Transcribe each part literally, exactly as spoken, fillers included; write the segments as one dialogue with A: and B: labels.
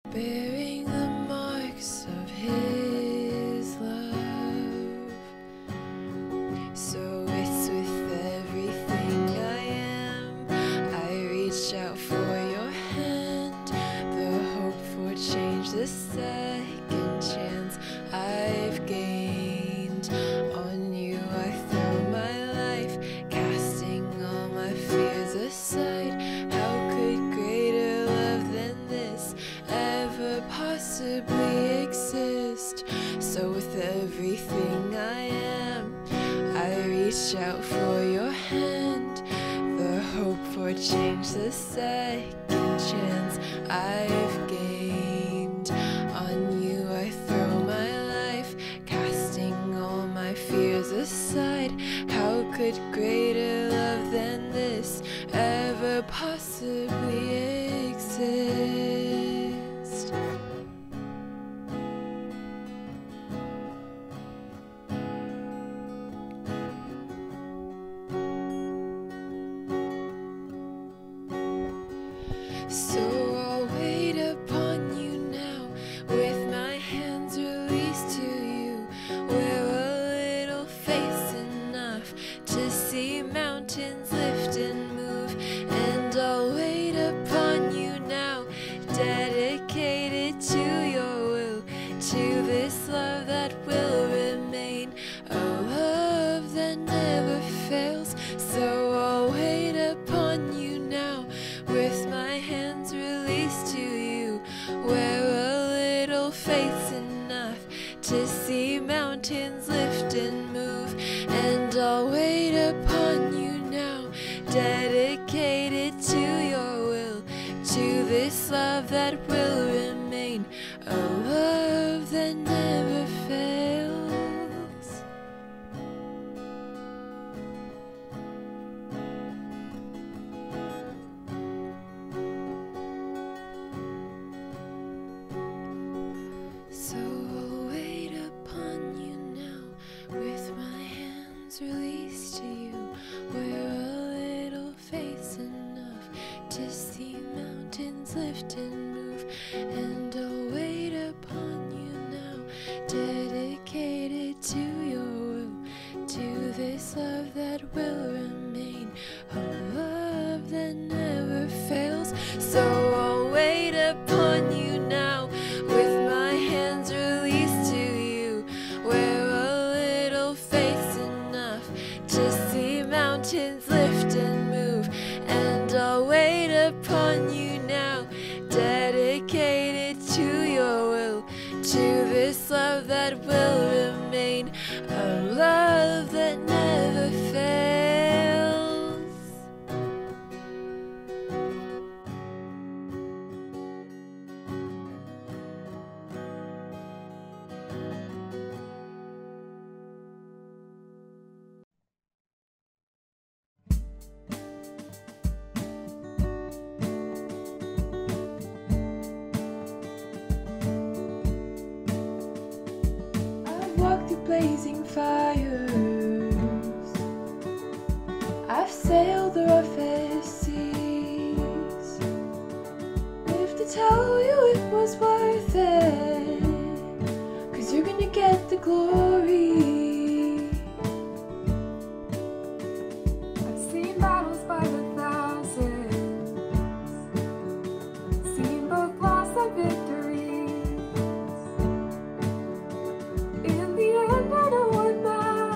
A: bearing the marks of His love. So it's with everything I am, I reach out for your hand, the hope for change, the second chance I've gained. On you I throw my life, casting all my fears aside. How could greater love than this ever possibly exist? So with everything I am, I reach out for your hand, the hope for change, the second chance I've gained. On you I throw my life, casting all my fears aside. How could greater love than this ever possibly exist? So I'll wait upon you now, with my hands released to you, where a little faith's enough to see mountains lift and move. And I'll wait upon you now, dedicated to your will, to this love that will remain, a love that never fails. So I'll wait upon you now, with my hands released to you, where a little faith's enough to see mountains lift and move. And I'll wait upon you now, dedicated to your will, to this love that will remain, a love that never fails. So I'll wait upon you now, with my hands released to you, where a little faith's enough to see mountains lift and move. And I'll wait upon you now, dedicated to your will, to this love that will remain, a love that never fails. So I'll wait upon you now, with my hands released to you, where a little faith's enough to see mountains lift and move. And I'll wait upon you now, dedicated to your will, to this love that will remain, a love that never fails. I've walked through blazing fires, I've sailed the roughest seas. If to tell you it was worth it, 'cause you're gonna get the glory.
B: I've seen battles by the thousands, seen both loss and victories. In the end, I know what matters.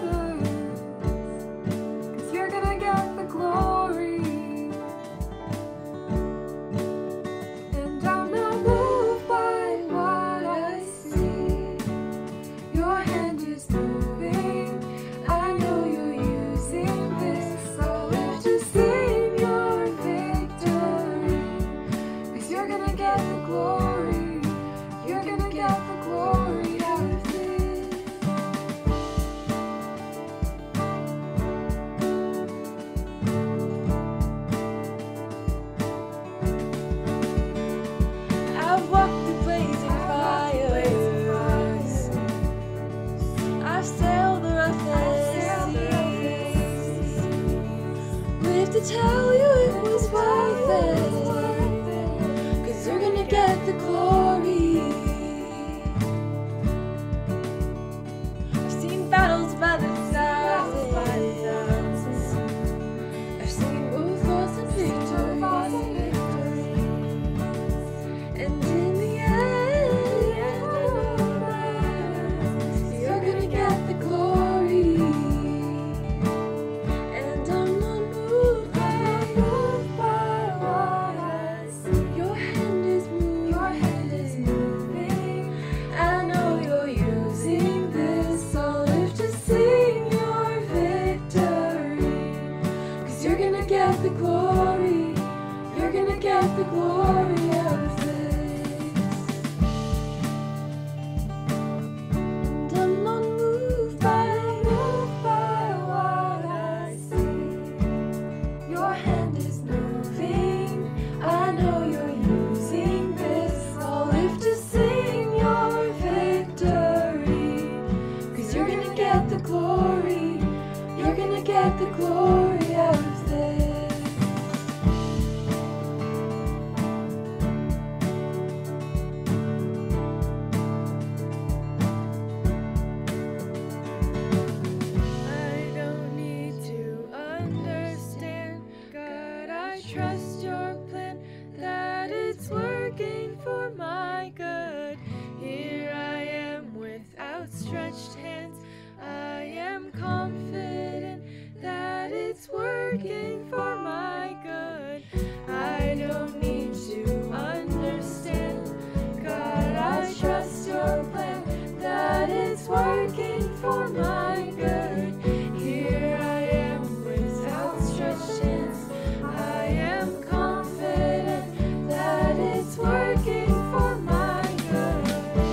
A: outstretched hands. I am confident that it's working for my good. I don't need to understand. God, I trust your plan, that it's working for my good. Here I am with outstretched hands. I am confident that it's working for my good.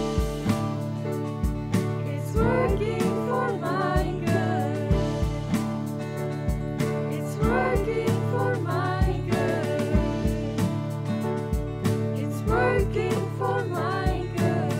A: It's working for my good. It's working for my good. It's working for my good.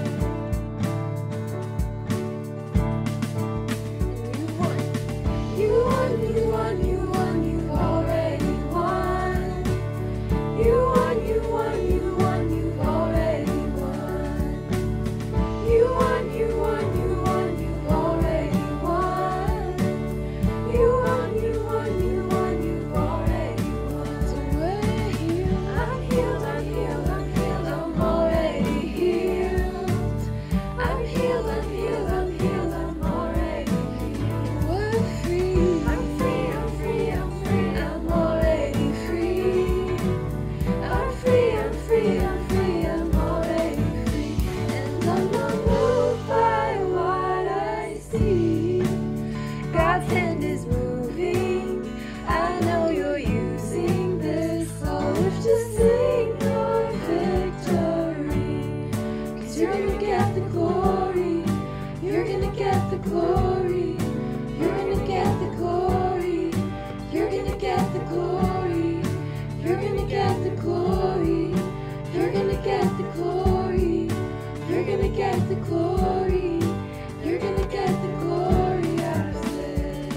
A: You won, you won, you won, you've already won. You won, you won, you won, you've already won. You won, you won, you won, you've already won. You won, you won, you won, you've already won. So we're healed. I'm healed, I'm healed, I'm healed, I'm already healed. I'm healed, I'm healed, I'm healed, I'm already healed. We're free. I'm free, I'm free, I'm free, I'm already free. I'm free, I'm free, I'm free, I'm already free. And I'm not moved by what I see. God's hand is moving. I know you're using this. All if to sing your victory. Cause you're gonna get the glory. You're gonna get the glory. You're gonna get the glory. You're gonna get the glory. You're gonna get the glory. You're gonna get the glory. You're gonna get the glory. You're gonna get the glory out of this.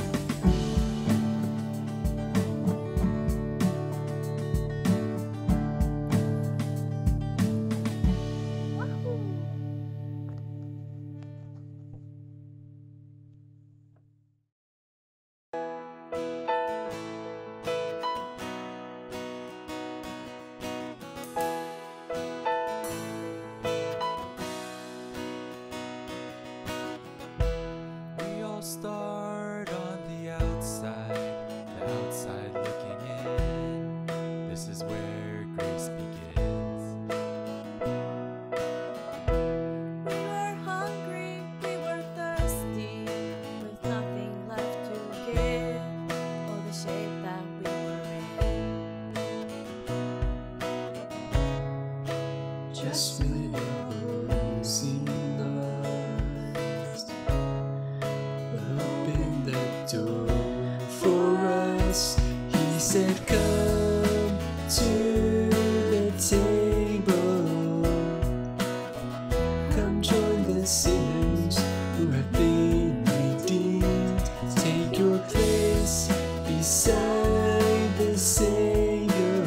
C: We all start on the outside, the outside looking in. This is where grace begins.
D: We were hungry, we were thirsty, with nothing left to give, or the shape that we were in.
E: Just when all seemed lost, open the door for us. He said, "Come to the table. Come join the sinners who have been redeemed. Take your place beside the Savior.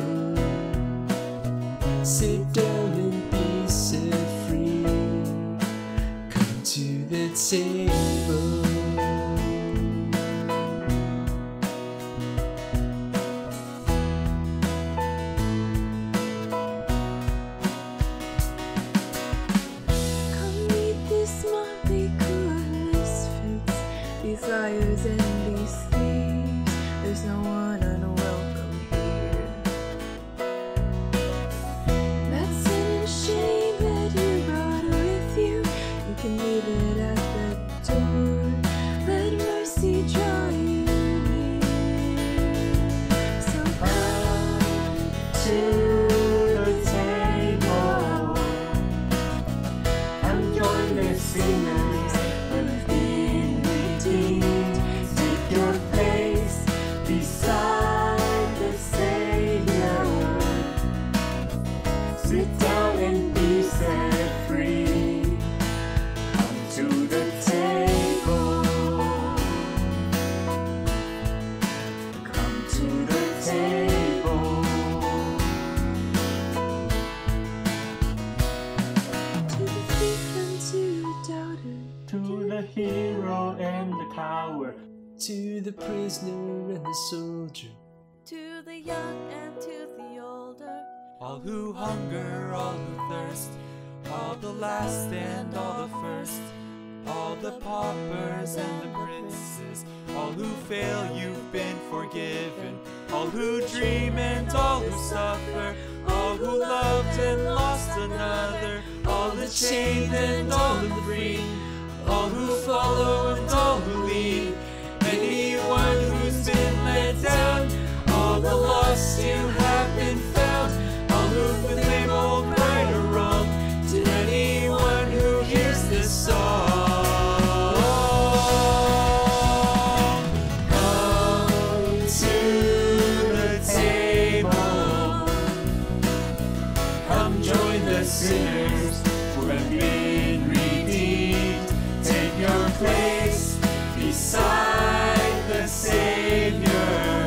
E: Sit down and be set free. Come to the table."
A: Come meet this motley crew of misfits, these liars and these thieves. There's no one unwelcome here. That sin and shame that you brought with you, you can leave it at the door. Let mercy draw you near. So come to the table. Come join the sinners who've been redeemed. Take your place beside the Savior. Sit down and be set free. Come to the table. Come to the table. To the thief and to the doubter,
E: To the hero and the coward, to the prisoner and the soldier,
D: To the young and to the older,
C: All who hunger, all who thirst, all the last and all the first, all the paupers and the princes, all who fail, you've been forgiven, all who dream and all who suffer, all who loved and lost another, all the chained and all the free, all who follow and all who lead, anyone who's been let down, all the lost you have been found, all who've been labeled right or wrong, to anyone who hears this song. Come to the table, come join the sinners who have been redeemed, take your place beside the Savior.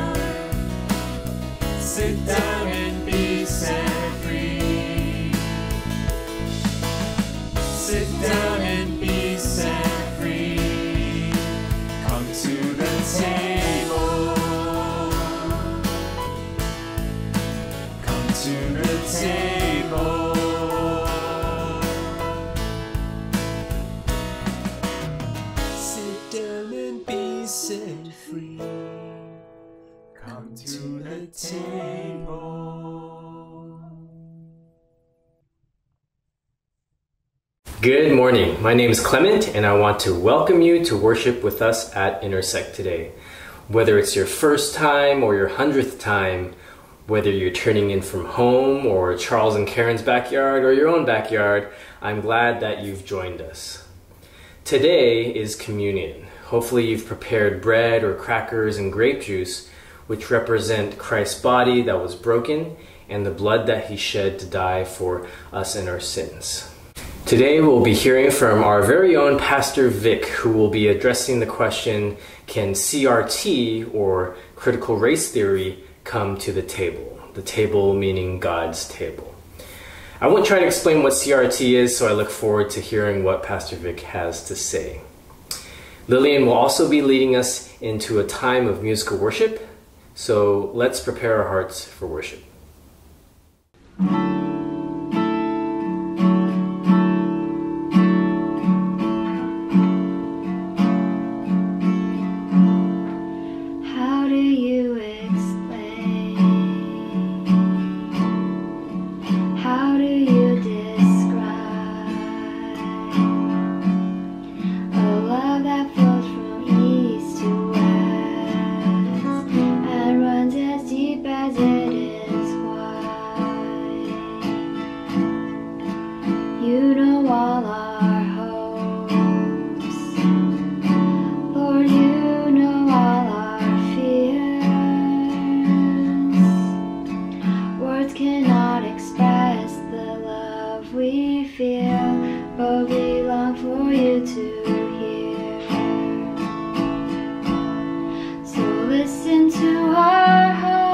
C: Sit down and be set free. Sit down and be set free. Come to the table. Come to the table.
E: Sit down and be set free.
C: Come to the table.
F: Good morning. My name is Clement, and I want to welcome you to worship with us at Intersect today. Whether it's your first time or your hundredth time, whether you're turning in from home or Charles and Karen's backyard or your own backyard, I'm glad that you've joined us. Today is communion. Hopefully you've prepared bread or crackers and grape juice, which represent Christ's body that was broken and the blood that he shed to die for us and our sins. Today we'll be hearing from our very own Pastor Vic, who will be addressing the question, can C R T, or critical race theory, come to the table? The table meaning God's table. I won't try to explain what C R T is, so I look forward to hearing what Pastor Vic has to say. Lillian will also be leading us into a time of musical worship, so let's prepare our hearts for worship.
A: How do you explain? How do you describe a love that flows from east to west and runs as deep as it is wide? You know all our hopes, Lord, you know all our fears. Words cannot express the love we feel, but we long for you to hear. So listen to our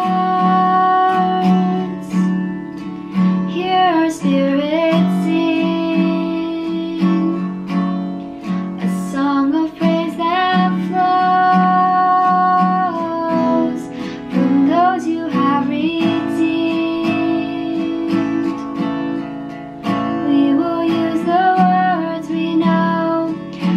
A: hearts, hear our spirits sing a song of praise that flows from those you have redeemed. We will use the words we know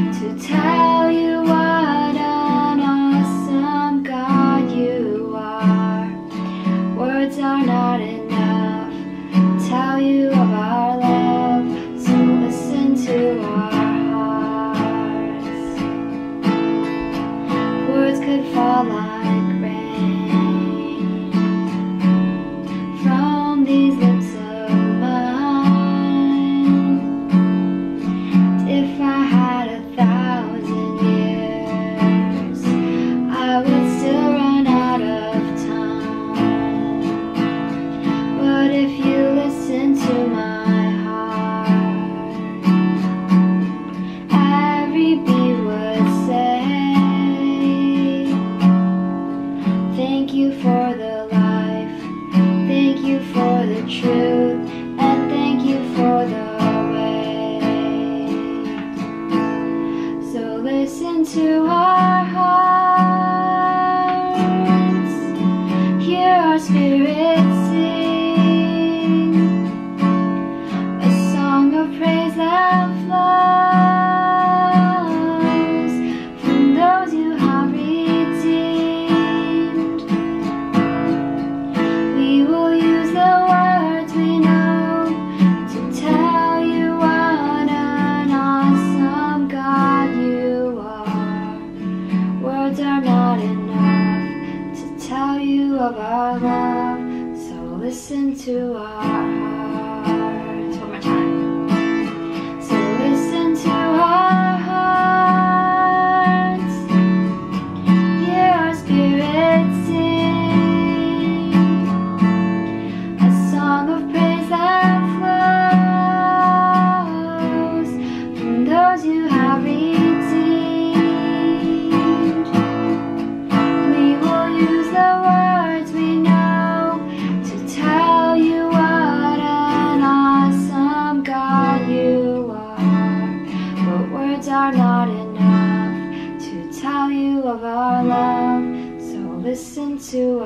B: are not enough to tell you of our love, so listen to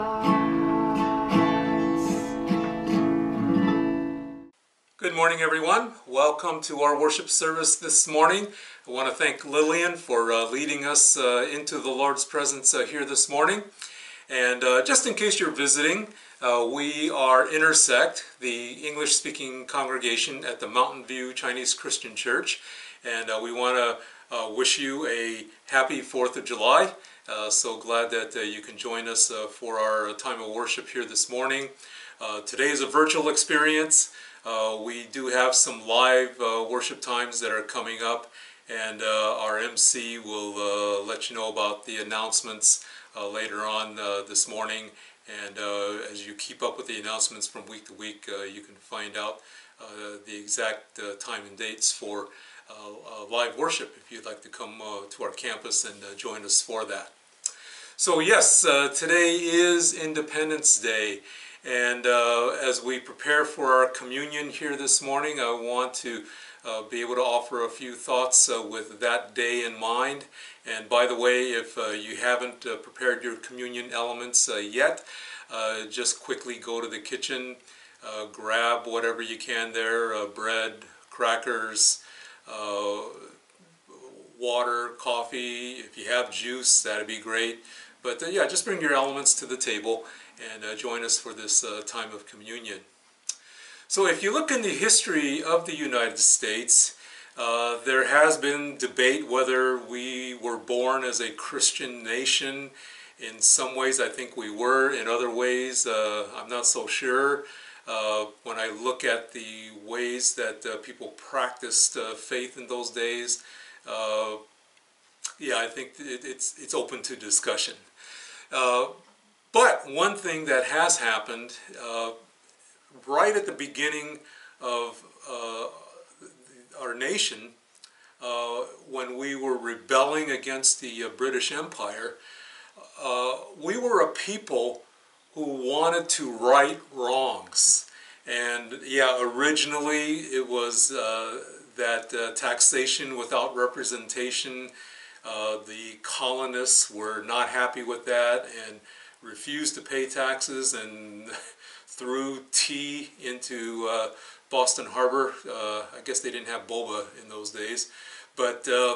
B: us.
C: Good morning, everyone. Welcome to our worship service this morning. I want to thank Lillian for uh, leading us uh, into the Lord's presence uh, here this morning. And uh, just in case you're visiting, uh, we are Intersect, the English-speaking congregation at the Mountain View Chinese Christian Church. And uh, we want to uh, wish you a happy fourth of July. Uh, so glad that uh, you can join us uh, for our time of worship here this morning. Uh, today is a virtual experience. Uh, we do have some live uh, worship times that are coming up, and uh, our M C will uh, let you know about the announcements uh, later on uh, this morning. And uh, as you keep up with the announcements from week to week, uh, you can find out uh, the exact uh, time and dates for uh, uh, live worship if you'd like to come uh, to our campus and uh, join us for that. So yes, uh, today is Independence Day. And uh, as we prepare for our communion here this morning, I want to uh, be able to offer a few thoughts uh, with that day in mind. And by the way, if uh, you haven't uh, prepared your communion elements uh, yet, uh, just quickly go to the kitchen, uh, grab whatever you can there, uh, bread, crackers, uh, water, coffee. If you have juice, that'd be great. But uh, yeah, just bring your elements to the table and uh, join us for this uh, time of communion. So if you look in the history of the United States, uh, there has been debate whether we were born as a Christian nation. In some ways I think we were, in other ways uh, I'm not so sure. Uh, when I look at the ways that uh, people practiced uh, faith in those days, uh, yeah, I think it, it's, it's open to discussion. Uh, But one thing that has happened uh, right at the beginning of uh, our nation, uh, when we were rebelling against the uh, British Empire, uh, we were a people who wanted to right wrongs. And yeah, originally it was uh, that uh, taxation without representation. Uh, the colonists were not happy with that and refused to pay taxes and threw tea into uh, Boston Harbor. Uh, I guess they didn't have boba in those days. But uh,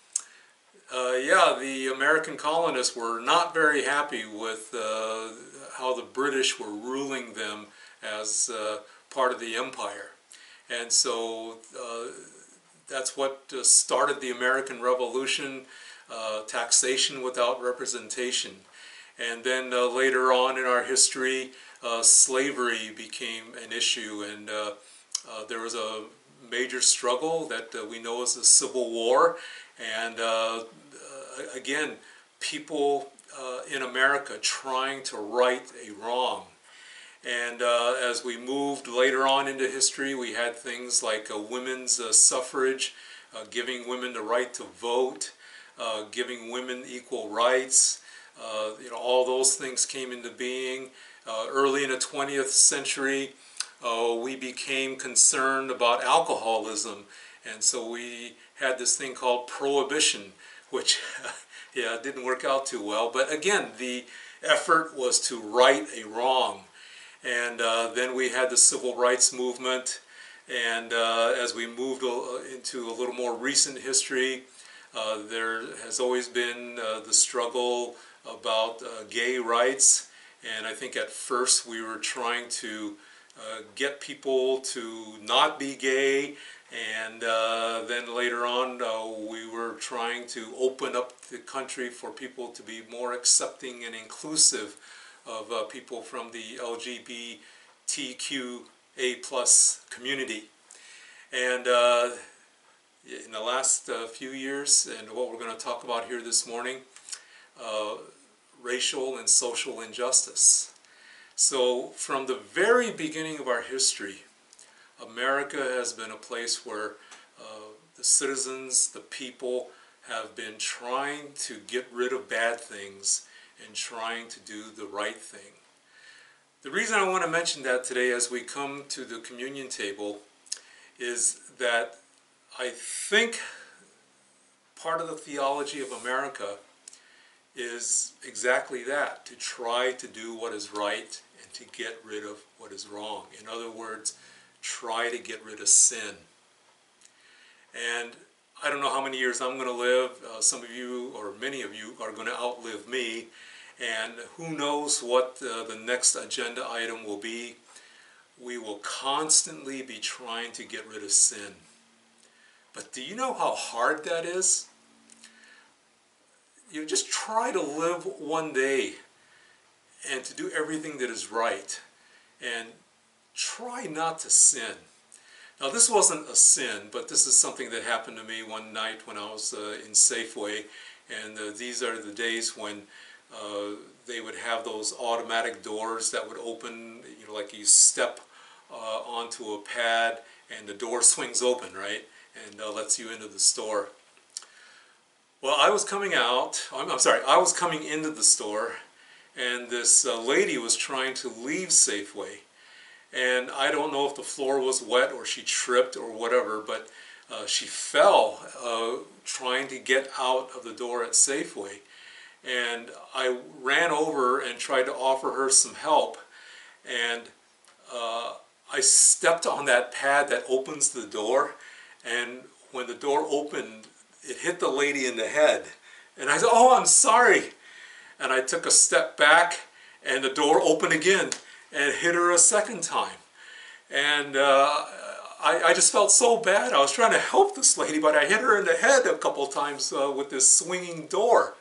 C: uh, yeah, the American colonists were not very happy with uh, how the British were ruling them as uh, part of the empire. And so uh, that's what uh, started the American Revolution, uh, taxation without representation. And then uh, later on in our history, uh, slavery became an issue, and uh, uh, there was a major struggle that uh, we know as the Civil War. And uh, uh, again, people uh, in America trying to right a wrong. And uh, as we moved later on into history, we had things like uh, women's uh, suffrage, uh, giving women the right to vote, uh, giving women equal rights. Uh, you know, all those things came into being. Uh, early in the twentieth century, uh, we became concerned about alcoholism, and so we had this thing called prohibition, which yeah, didn't work out too well. But again, the effort was to right a wrong. And uh, then we had the civil rights movement, and uh, as we moved into a little more recent history, uh, there has always been uh, the struggle about uh, gay rights. And I think at first we were trying to uh, get people to not be gay, and uh, then later on uh, we were trying to open up the country for people to be more accepting and inclusive of uh, people from the L G B T Q A plus community. And uh, in the last uh, few years, and what we're going to talk about here this morning, uh, racial and social injustice. So from the very beginning of our history, America has been a place where uh, the citizens, the people, have been trying to get rid of bad things and trying to do the right thing. The reason I want to mention that today as we come to the communion table is that I think
G: part of the theology of America is exactly that, to try to do what is right and to get rid of what is wrong. In other words, try to get rid of sin. And I don't know how many years I'm going to live. Uh, some of you, or many of you, are going to outlive me. And who knows what uh, the next agenda item will be. We will constantly be trying to get rid of sin. But do you know how hard that is? You know, just try to live one day and to do everything that is right. And try not to sin. Now, this wasn't a sin, but this is something that happened to me one night when I was uh, in Safeway. And uh, these are the days when uh, they would have those automatic doors that would open, you know, like you step uh, onto a pad and the door swings open, right? And uh, lets you into the store. Well, I was coming out, I'm, I'm sorry, I was coming into the store, and this uh, lady was trying to leave Safeway. And I don't know if the floor was wet or she tripped or whatever, but uh, she fell uh, trying to get out of the door at Safeway. And I ran over and tried to offer her some help. And uh, I stepped on that pad that opens the door. And when the door opened, it hit the lady in the head. And I said, "Oh, I'm sorry." And I took a step back, and the door opened again and hit her a second time. And uh, I, I just felt so bad. I was trying to help this lady, but I hit her in the head a couple times uh, with this swinging door.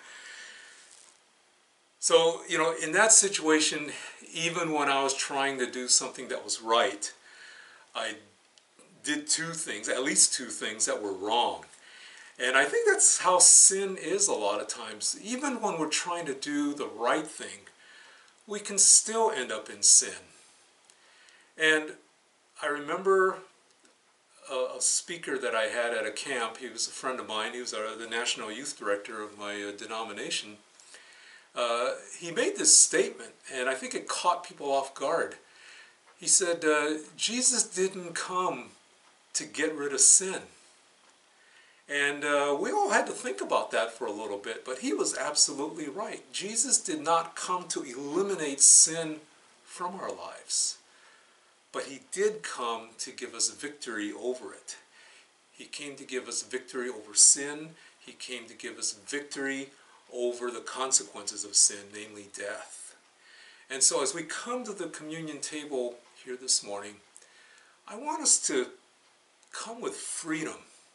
G: So, you know, in that situation, even when I was trying to do something that was right, I did two things, at least two things that were wrong. And I think that's how sin is a lot of times. Even when we're trying to do the right thing, we can still end up in sin. And I remember a, a speaker that I had at a camp. He was a friend of mine. He was our, the national youth director of my uh, denomination. Uh, he made this statement, and I think it caught people off guard. He said, uh, Jesus didn't come to get rid of sin. And uh, we all had to think about that for a little bit, but he was absolutely right. Jesus did not come to eliminate sin from our lives, but he did come to give us victory over it. He came to give us victory over sin. He came to give us victory over the consequences of sin, namely death. And so as we come to the communion table here this morning, I want us to come with freedom,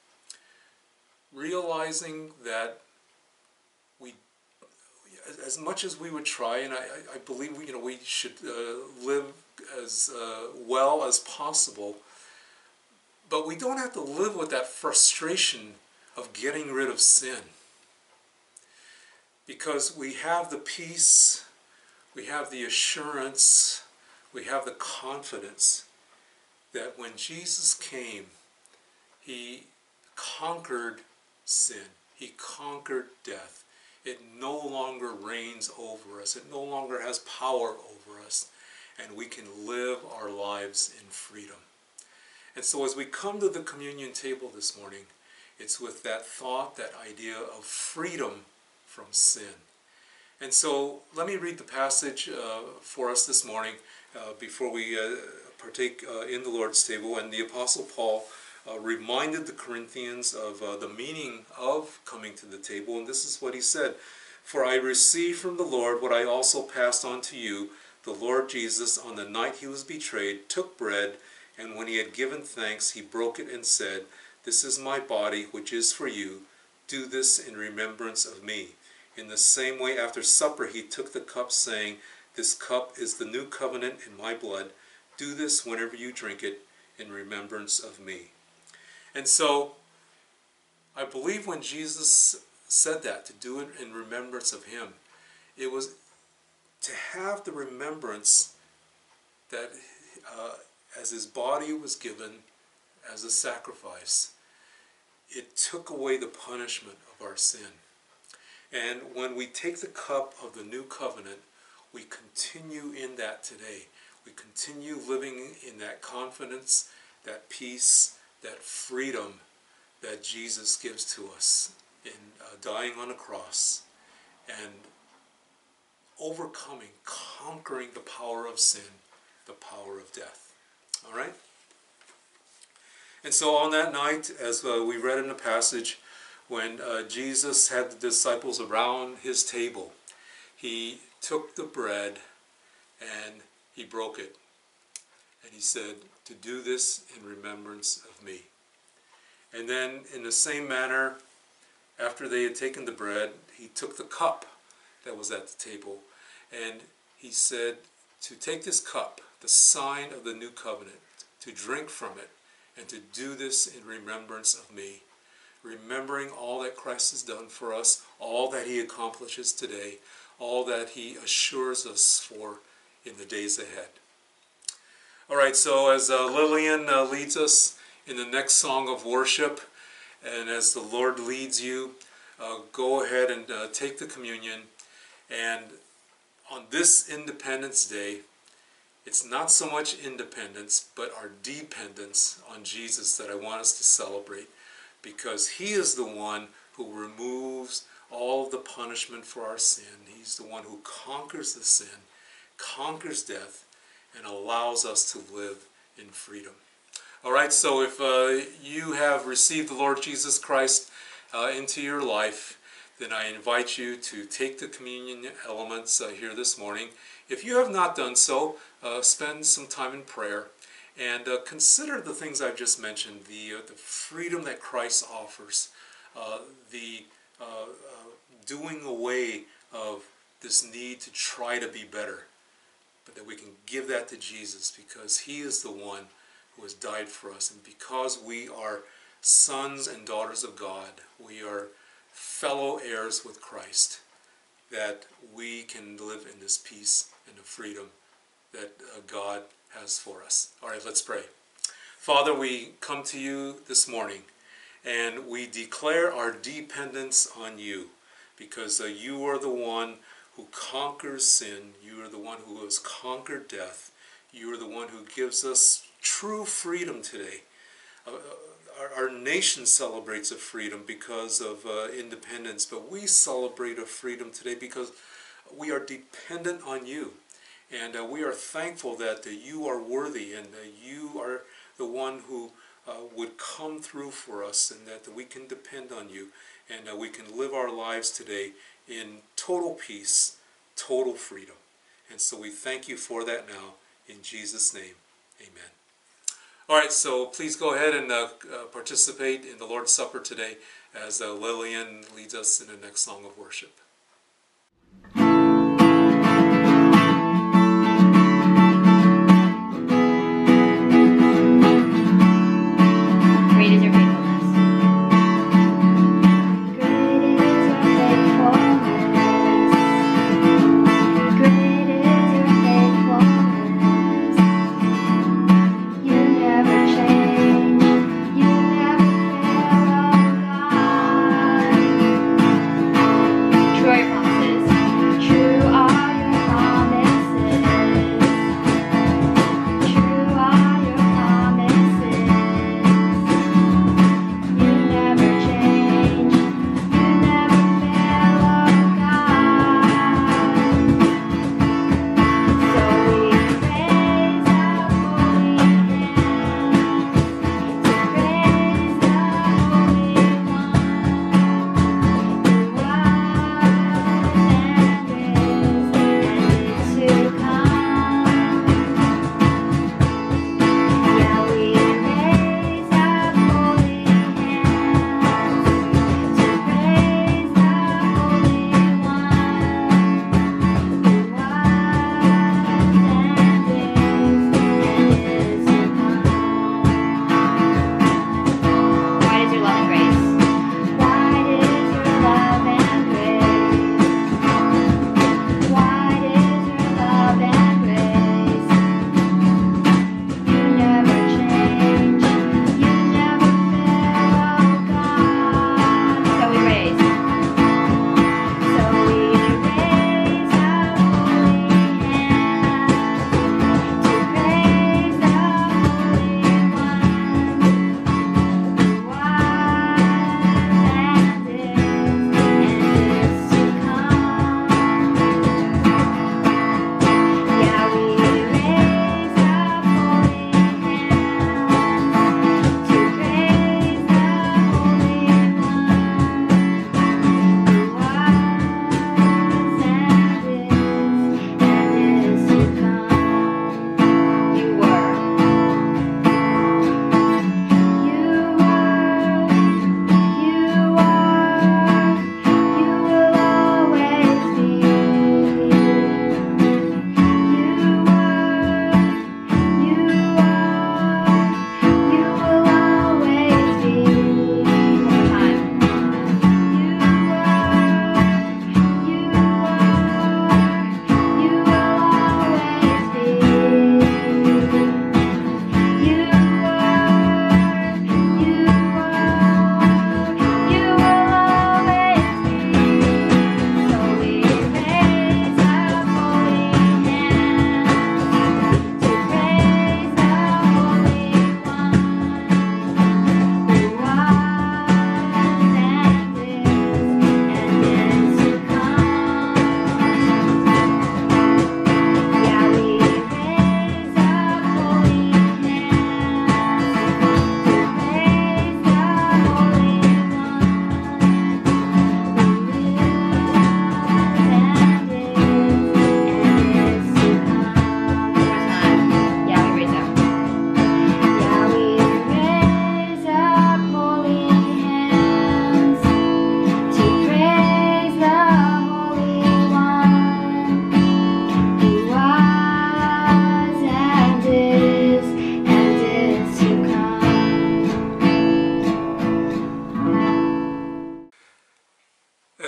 G: realizing that we, as much as we would try, and I, I believe we, you know, we should uh, live as uh, well as possible, but we don't have to live with that frustration of getting rid of sin. Because we have the peace, we have the assurance, we have the confidence that when Jesus came, he conquered sin. He conquered death. It no longer reigns over us. It no longer has power over us. And we can live our lives in freedom. And so as we come to the communion table this morning, it's with that thought, that idea of freedom from sin. And so let me read the passage uh, for us this morning uh, before we uh, partake uh, in the Lord's table. And the Apostle Paul uh, reminded the Corinthians of uh, the meaning of coming to the table. And this is what he said: "For I received from the Lord what I also passed on to you. The Lord Jesus, on the night he was betrayed, took bread, and when he had given thanks, he broke it and said, 'This is my body, which is for you. Do this in remembrance of me.' In the same way, after supper, he took the cup, saying, 'This cup is the new covenant in my blood. Do this whenever you drink it in remembrance of me.'" And so, I believe when Jesus said that, to do it in remembrance of him, it was to have the remembrance that uh, as his body was given as a sacrifice, it took away the punishment of our sin. And when we take the cup of the new covenant, we continue in that today. We continue living in that confidence, that peace, that freedom that Jesus gives to us in uh, dying on a cross and overcoming, conquering the power of sin, the power of death. All right? And so on that night, as uh, we read in the passage, when uh, Jesus had the disciples around his table, he took the bread and he broke it. And he said, to do this in remembrance of me. And then in the same manner, after they had taken the bread, he took the cup that was at the table. And he said, to take this cup, the sign of the new covenant, to drink from it, and to do this in remembrance of me. Remembering all that Christ has done for us, all that he accomplishes today, all that he assures us for in the days ahead. All right, so as uh, Lillian uh, leads us in the next song of worship, and as the Lord leads you, uh, go ahead and uh, take the communion. And on this Independence Day, it's not so much independence, but our dependence on Jesus that I want us to celebrate, because he is the one who removes all of the punishment for our sin. He's the one who conquers the sin, conquers death, and allows us to live in freedom. All right, so if uh, you have received the Lord Jesus Christ uh, into your life, then I invite you to take the communion elements uh, here this morning. If you have not done so, uh, spend some time in prayer and uh, consider the things I've just mentioned, the, uh, the freedom that Christ offers, uh, the uh, uh, doing away of this need to try to be better, but that we can give that to Jesus because he is the one who has died for us. And because we are sons and daughters of God, we are fellow heirs with Christ, that we can live in this peace and the freedom that uh, God has for us. All right, let's pray. Father, we come to you this morning and we declare our dependence on you, because uh, you are the one who conquers sin. You are the one who has conquered death. You are the one who gives us true freedom today. Uh, our, our nation celebrates a freedom because of uh, independence, but we celebrate a freedom today because we are dependent on you. And uh, we are thankful that uh, you are worthy, and uh, you are the one who uh, would come through for us, and that we can depend on you, and uh, we can live our lives today in total peace, total freedom. And so we thank you for that now. In Jesus' name, amen. All right, so please go ahead and uh, uh, participate in the Lord's Supper today as uh, Lillian leads us in the next song of worship.
B: Great is your faithfulness. Great is your faithfulness. Great is your faithfulness. You never change. You never fail, oh God.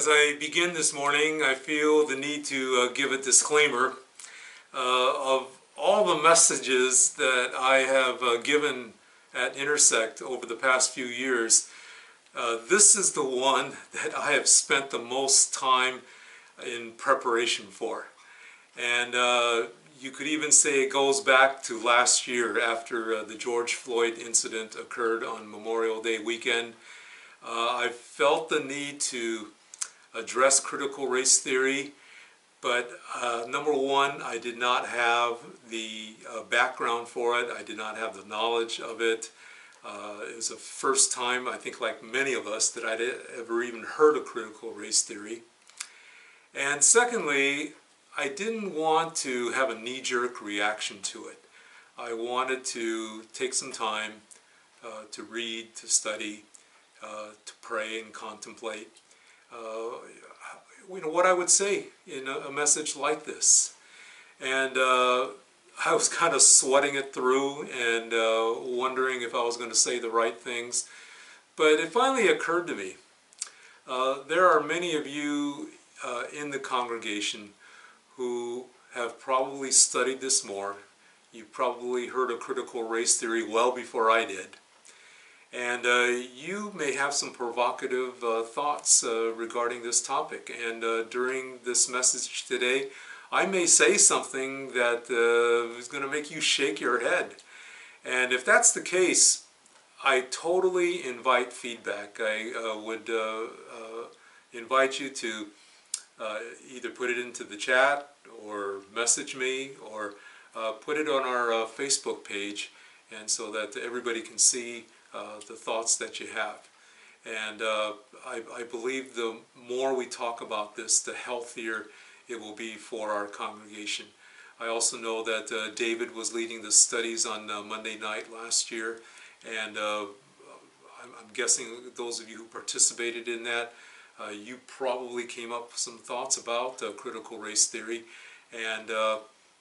G: As I begin this morning, I feel the need to uh, give a disclaimer uh, of all the messages that I have uh, given at Intersect over the past few years. Uh, this is the one that I have spent the most time in preparation for. And uh, you could even say it goes back to last year after uh, the George Floyd incident occurred on Memorial Day weekend. Uh, I felt the need to address critical race theory, but uh, number one, I did not have the uh, background for it. I did not have the knowledge of it. Uh, it was the first time, I think like many of us, that I'd ever even heard of critical race theory. And secondly, I didn't want to have a knee-jerk reaction to it. I wanted to take some time uh, to read, to study, uh, to pray and contemplate. Uh, you know, what I would say in a, a message like this. And uh, I was kind of sweating it through and uh, wondering if I was going to say the right things. But it finally occurred to me. Uh, there are many of you uh, in the congregation who have probably studied this more. You've probably heard of critical race theory well before I did. And uh, you may have some provocative uh, thoughts uh, regarding this topic. And uh, during this message today, I may say something that uh, is going to make you shake your head. And if that's the case, I totally invite feedback. I uh, would uh, uh, invite you to uh, either put it into the chat or message me or uh, put it on our uh, Facebook page, and so that everybody can see Uh, the thoughts that you have. And uh, I, I believe the more we talk about this, the healthier it will be for our congregation. I also know that uh, David was leading the studies on uh, Monday night last year, and uh, I'm, I'm guessing those of you who participated in that, uh, you probably came up with some thoughts about uh, critical race theory. And uh,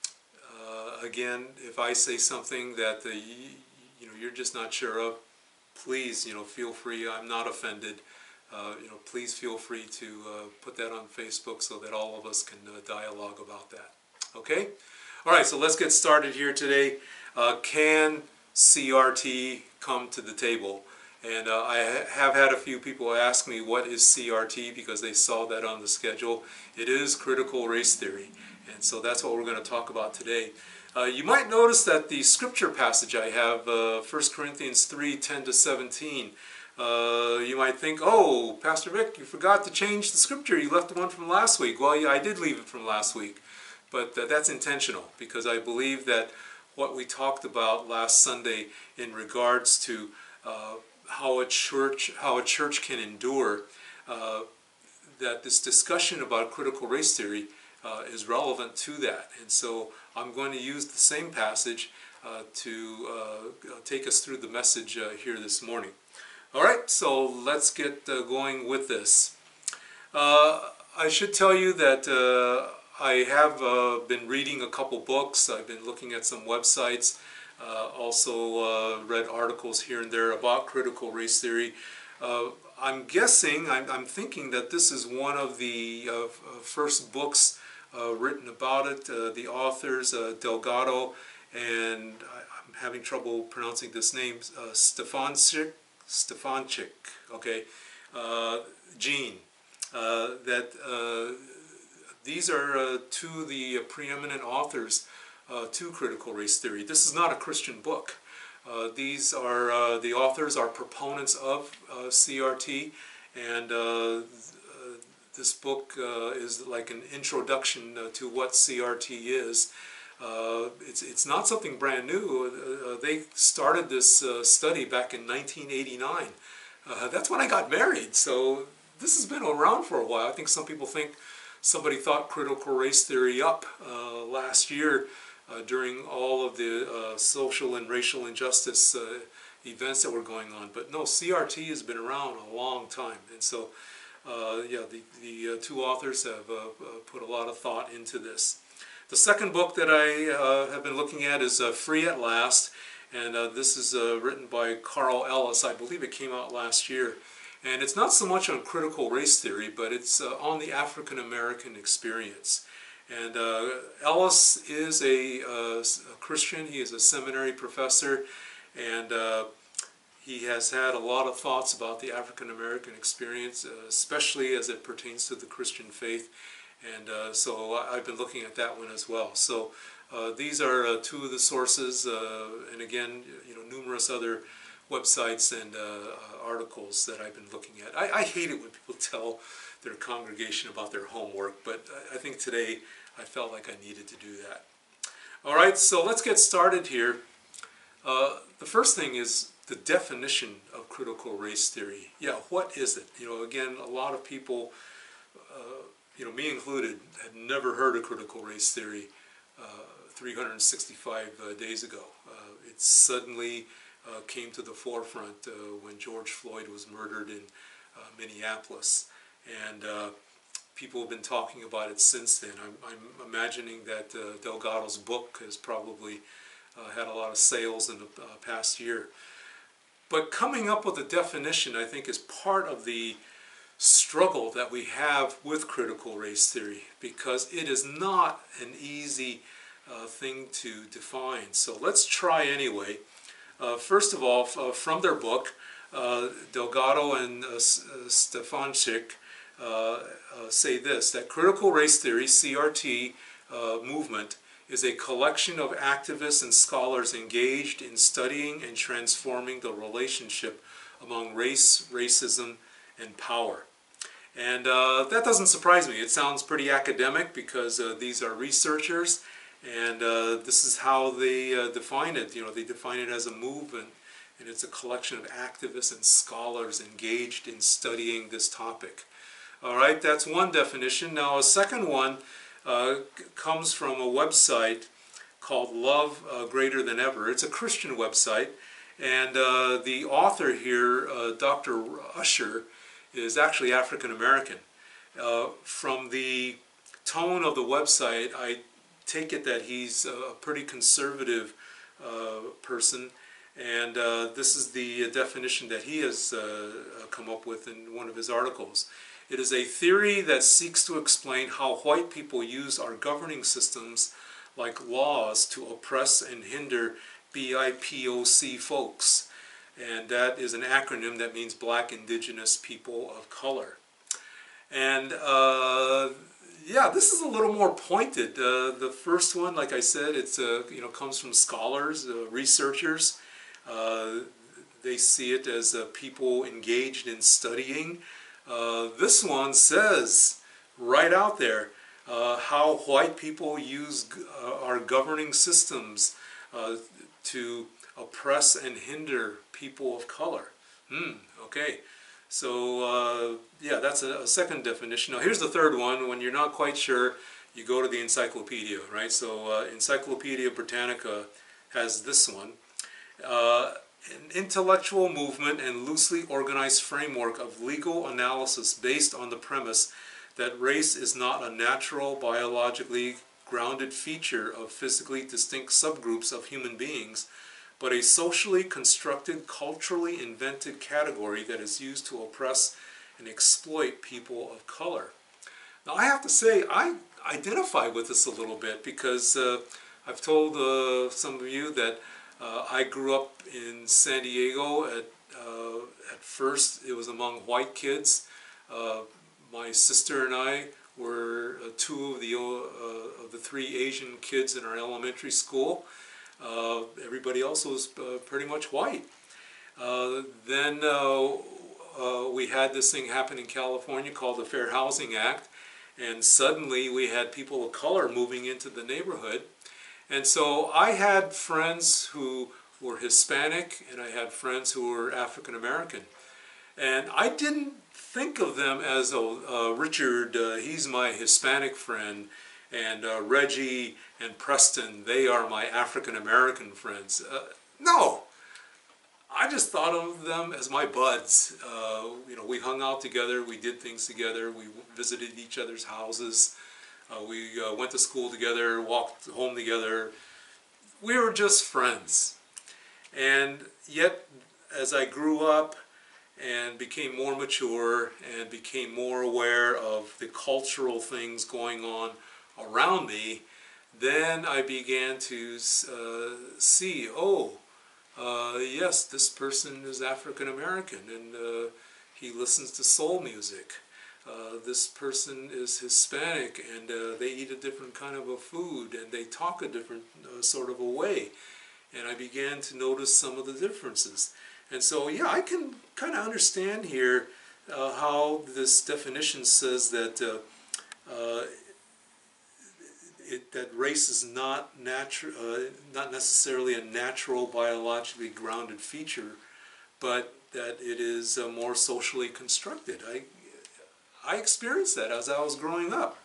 G: uh, again, if I say something that uh, you, you know, you're just not sure of, please, you know, feel free. I'm not offended. Uh, you know, please feel free to uh, put that on Facebook so that all of us can uh, dialogue about that. Okay? All right, so let's get started here today. Uh, can C R T come to the table? And uh, I ha have had a few people ask me what is C R T because they saw that on the schedule. It is critical race theory. And so that's what we're going to talk about today. Uh, you might notice that the scripture passage I have, uh, First Corinthians three, ten to seventeen, uh, you might think, oh, Pastor Vic, you forgot to change the scripture. You left the one from last week. Well, yeah, I did leave it from last week, but uh, that's intentional because I believe that what we talked about last Sunday in regards to uh, how a church, how a church can endure, uh, that this discussion about critical race theory uh, is relevant to that. And so I'm going to use the same passage uh, to uh, take us through the message uh, here this morning. All right, so let's get uh, going with this. Uh, I should tell you that uh, I have uh, been reading a couple books. I've been looking at some websites, uh, also uh, read articles here and there about critical race theory. Uh, I'm guessing, I'm, I'm thinking that this is one of the uh, first books Uh, written about it. Uh, the authors, uh, Delgado, and I, I'm having trouble pronouncing this name, uh, Stefanchik, Stefanchik, okay, uh, Gene. Uh, that uh, these are uh, two of the uh, preeminent authors uh, to critical race theory. This is not a Christian book. Uh, these are uh, the authors are proponents of uh, C R T, and uh, this book uh, is like an introduction uh, to what C R T is. Uh, it's, it's not something brand new. Uh, they started this uh, study back in nineteen eighty-nine. Uh, that's when I got married, so this has been around for a while. I think some people think somebody thought critical race theory up uh, last year uh, during all of the uh, social and racial injustice uh, events that were going on. But no, C R T has been around a long time, and so Uh, yeah, the, the uh, two authors have uh, uh, put a lot of thought into this. The second book that I uh, have been looking at is uh, Free at Last, and uh, this is uh, written by Carl Ellis. I believe it came out last year. And it's not so much on critical race theory, but it's uh, on the African American experience. And uh, Ellis is a, uh, a Christian. He is a seminary professor, and uh, he has had a lot of thoughts about the African American experience, uh, especially as it pertains to the Christian faith. And uh, so I've been looking at that one as well. So uh, these are uh, two of the sources, uh, and again, you know, numerous other websites and uh, articles that I've been looking at. I, I hate it when people tell their congregation about their homework, but I think today I felt like I needed to do that. All right, so let's get started here. Uh, the first thing is the definition of critical race theory. Yeah, what is it? You know, again, a lot of people, uh, you know, me included, had never heard of critical race theory uh, three hundred sixty-five uh, days ago. Uh, it suddenly uh, came to the forefront uh, when George Floyd was murdered in uh, Minneapolis. And uh, people have been talking about it since then. I'm, I'm imagining that uh, Delgado's book has probably uh, had a lot of sales in the uh, past year. But coming up with a definition, I think, is part of the struggle that we have with critical race theory, because it is not an easy uh, thing to define. So let's try anyway. Uh, first of all, uh, from their book, uh, Delgado and uh, Stefanczyk uh, uh, say this, that critical race theory, C R T uh, movement, is a collection of activists and scholars engaged in studying and transforming the relationship among race, racism, and power. And uh, that doesn't surprise me. It sounds pretty academic because uh, these are researchers, and uh, this is how they uh, define it. You know, they define it as a movement, and it's a collection of activists and scholars engaged in studying this topic. All right, that's one definition. Now, a second one Uh, comes from a website called Love uh, Greater Than Ever. It's a Christian website, and uh, the author here, uh, Doctor Usher, is actually African American. Uh, from the tone of the website, I take it that he's a pretty conservative uh, person, and uh, this is the definition that he has uh, come up with in one of his articles. It is a theory that seeks to explain how white people use our governing systems, like laws, to oppress and hinder B I P O C folks. And that is an acronym that means Black, Indigenous, People of Color. And uh, yeah, this is a little more pointed. Uh, the first one, like I said, it's uh, you know, comes from scholars, uh, researchers. Uh, they see it as uh, people engaged in studying. Uh, this one says right out there uh, how white people use uh, our governing systems uh, to oppress and hinder people of color. Hmm, okay. So, uh, yeah, that's a, a second definition. Now, here's the third one. When you're not quite sure, you go to the encyclopedia, right? So, uh, Encyclopedia Britannica has this one. Uh, An intellectual movement and loosely organized framework of legal analysis based on the premise that race is not a natural, biologically grounded feature of physically distinct subgroups of human beings, but a socially constructed, culturally invented category that is used to oppress and exploit people of color. Now, I have to say, I identify with this a little bit because uh, I've told uh, some of you that Uh, I grew up in San Diego. At, uh, at first, it was among white kids. Uh, my sister and I were uh, two of the, uh, of the three Asian kids in our elementary school. Uh, everybody else was uh, pretty much white. Uh, then uh, uh, we had this thing happen in California called the Fair Housing Act, and suddenly we had people of color moving into the neighborhood. And so I had friends who were Hispanic, and I had friends who were African American. And I didn't think of them as, oh, uh, Richard, uh, he's my Hispanic friend, and uh, Reggie and Preston, they are my African American friends. Uh, no! I just thought of them as my buds. Uh, you know, we hung out together, we did things together, we visited each other's houses. Uh, we uh, went to school together, walked home together. We were just friends. And yet, as I grew up and became more mature and became more aware of the cultural things going on around me, then I began to uh, see, oh, uh, yes, this person is African American, and uh, he listens to soul music. Uh, this person is Hispanic, and uh, they eat a different kind of a food, and they talk a different uh, sort of a way. And I began to notice some of the differences. And so, yeah, I can kind of understand here uh, how this definition says that uh, uh, it, that race is not natu- uh, not necessarily a natural, biologically grounded feature, but that it is uh, more socially constructed. I, I experienced that as I was growing up.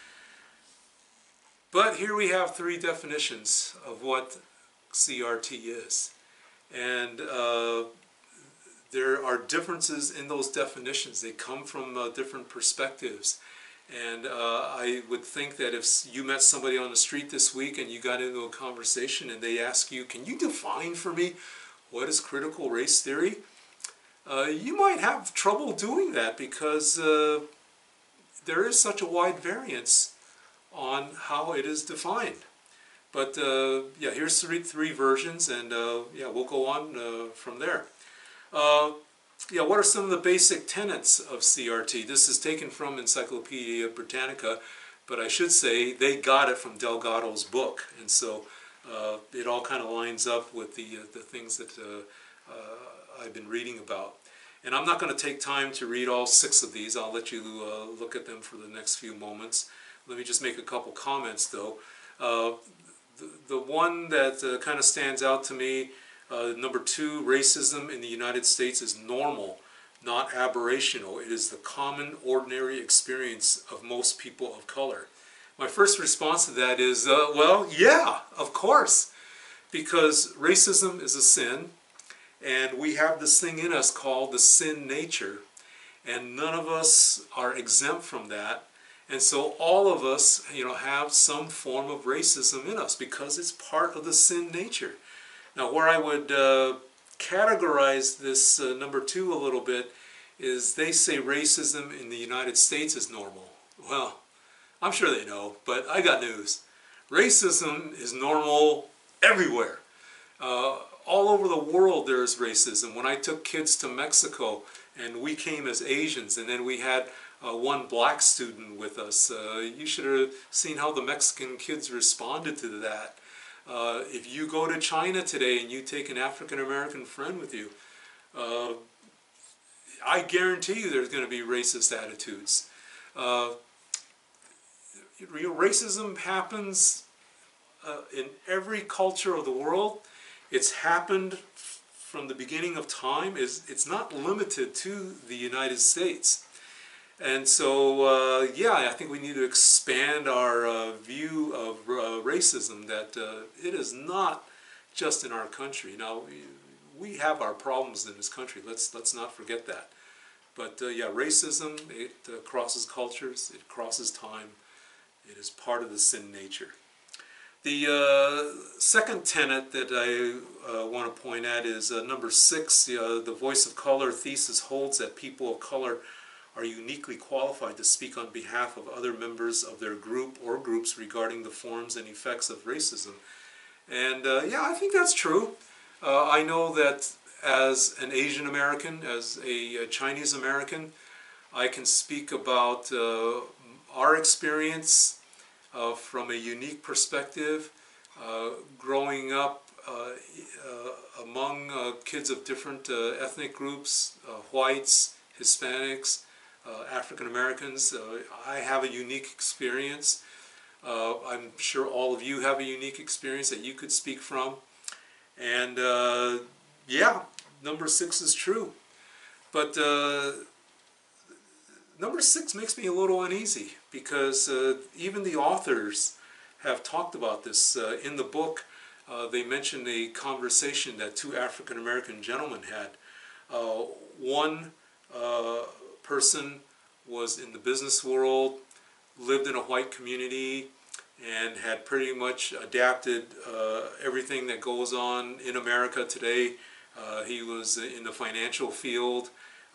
G: But here we have three definitions of what C R T is. And uh, there are differences in those definitions. They come from uh, different perspectives. And uh, I would think that if you met somebody on the street this week and you got into a conversation and they ask you, can you define for me what is critical race theory? Uh, you might have trouble doing that because uh, there is such a wide variance on how it is defined. But uh, yeah, here's three, three versions, and uh, yeah, we'll go on uh, from there. Uh, yeah, what are some of the basic tenets of C R T? This is taken from Encyclopedia Britannica, but I should say they got it from Delgado's book, and so uh, it all kind of lines up with the uh, the things that uh, uh, I've been reading about. And I'm not going to take time to read all six of these. I'll let you uh, look at them for the next few moments. Let me just make a couple comments, though. Uh, the, the one that uh, kind of stands out to me, uh, number two, racism in the United States is normal, not aberrational. It is the common, ordinary experience of most people of color. My first response to that is, uh, well, yeah, of course, because racism is a sin, and we have this thing in us called the sin nature, and none of us are exempt from that. And so all of us, you know, have some form of racism in us because it's part of the sin nature. Now, where I would uh, categorize this uh, number two a little bit is they say racism in the United States is normal. Well, I'm sure they know, but I got news. Racism is normal everywhere. Uh, all over the world there is racism. When I took kids to Mexico and we came as Asians, and then we had Uh, one black student with us. Uh, you should have seen how the Mexican kids responded to that. Uh, if you go to China today and you take an African American friend with you, uh, I guarantee you there's going to be racist attitudes. Uh, racism happens uh, in every culture of the world. It's happened from the beginning of time. It's, it's not limited to the United States. And so, uh, yeah, I think we need to expand our uh, view of uh, racism, that uh, it is not just in our country. Now, we, we have our problems in this country. Let's, let's not forget that. But, uh, yeah, racism, it uh, crosses cultures, it crosses time. It is part of the sin nature. The uh, second tenet that I uh, want to point at is uh, number six, uh, the voice of color thesis holds that people of color are uniquely qualified to speak on behalf of other members of their group or groups regarding the forms and effects of racism. And uh, yeah, I think that's true. Uh, I know that as an Asian American, as a, a Chinese American, I can speak about uh, our experience uh, from a unique perspective, uh, growing up uh, uh, among uh, kids of different uh, ethnic groups, uh, whites, Hispanics, Uh, African Americans. Uh, I have a unique experience. Uh, I'm sure all of you have a unique experience that you could speak from. And uh, yeah, number six is true. But uh, number six makes me a little uneasy because uh, even the authors have talked about this. Uh, in the book, uh, they mentioned a conversation that two African American gentlemen had. Uh, one uh, person was in the business world, lived in a white community, and had pretty much adapted uh, everything that goes on in America today. Uh, he was in the financial field.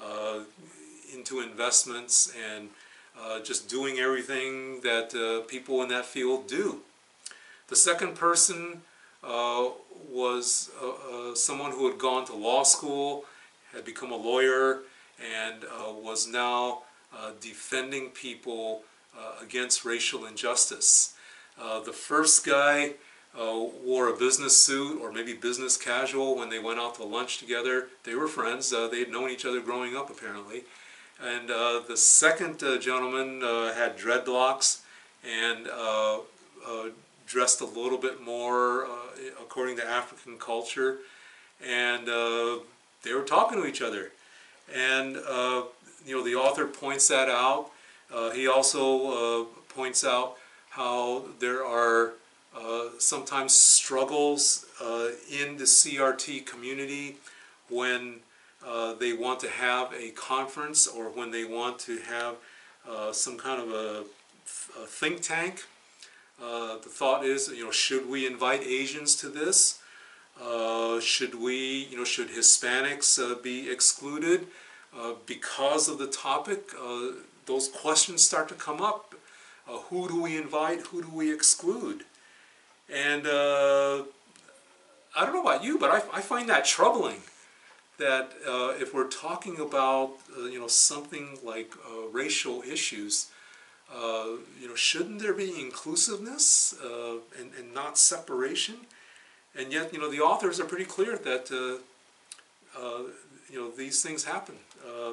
G: uh, into investments and uh, just doing everything that uh, people in that field do. The second person uh, was uh, uh, someone who had gone to law school, had become a lawyer, and uh, was now uh, defending people uh, against racial injustice. Uh, the first guy uh, wore a business suit or maybe business casual when they went out to lunch together. They were friends. Uh, they had known each other growing up, apparently. And uh, the second uh, gentleman uh, had dreadlocks and uh, uh, dressed a little bit more uh, according to African culture. And uh, they were talking to each other. And, uh, you know, the author points that out. Uh, he also uh, points out how there are uh, sometimes struggles uh, in the C R T community when uh, they want to have a conference or when they want to have uh, some kind of a, a think tank. Uh, the thought is, you know, should we invite Asians to this? Uh, should we, you know, should Hispanics uh, be excluded uh, because of the topic? Uh, those questions start to come up. Uh, who do we invite? Who do we exclude? And uh, I don't know about you, but I, I find that troubling. That uh, if we're talking about uh, you know, something like uh, racial issues, uh, you know, shouldn't there be inclusiveness uh, and, and not separation? And yet, you know, the authors are pretty clear that, uh, uh, you know, these things happen. Uh,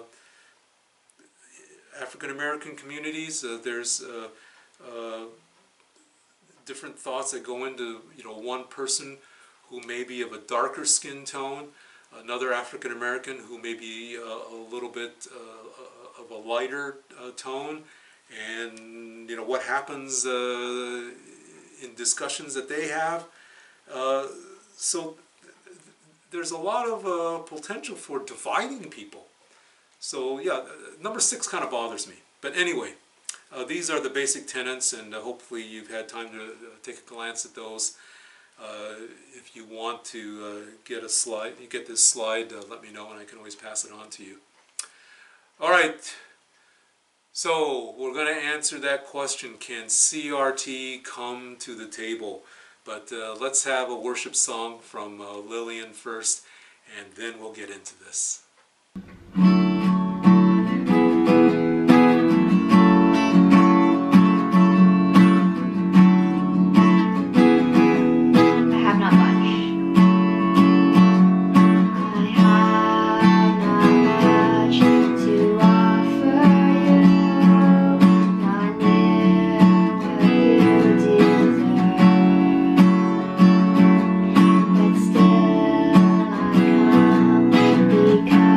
G: African American communities, uh, there's uh, uh, different thoughts that go into, you know, one person who may be of a darker skin tone, another African American who may be uh, a little bit uh, of a lighter uh, tone, and, you know, what happens uh, in discussions that they have. Uh, so th there's a lot of uh, potential for dividing people. So yeah, number six kind of bothers me. But anyway, uh, these are the basic tenets, and uh, hopefully you've had time to uh, take a glance at those. Uh, if you want to uh, get a slide, you get this slide, uh, let me know, and I can always pass it on to you. All right. So we're going to answer that question, can C R T come to the table? But uh, let's have a worship song from uh, Lillian first, and then we'll get into this.
B: Because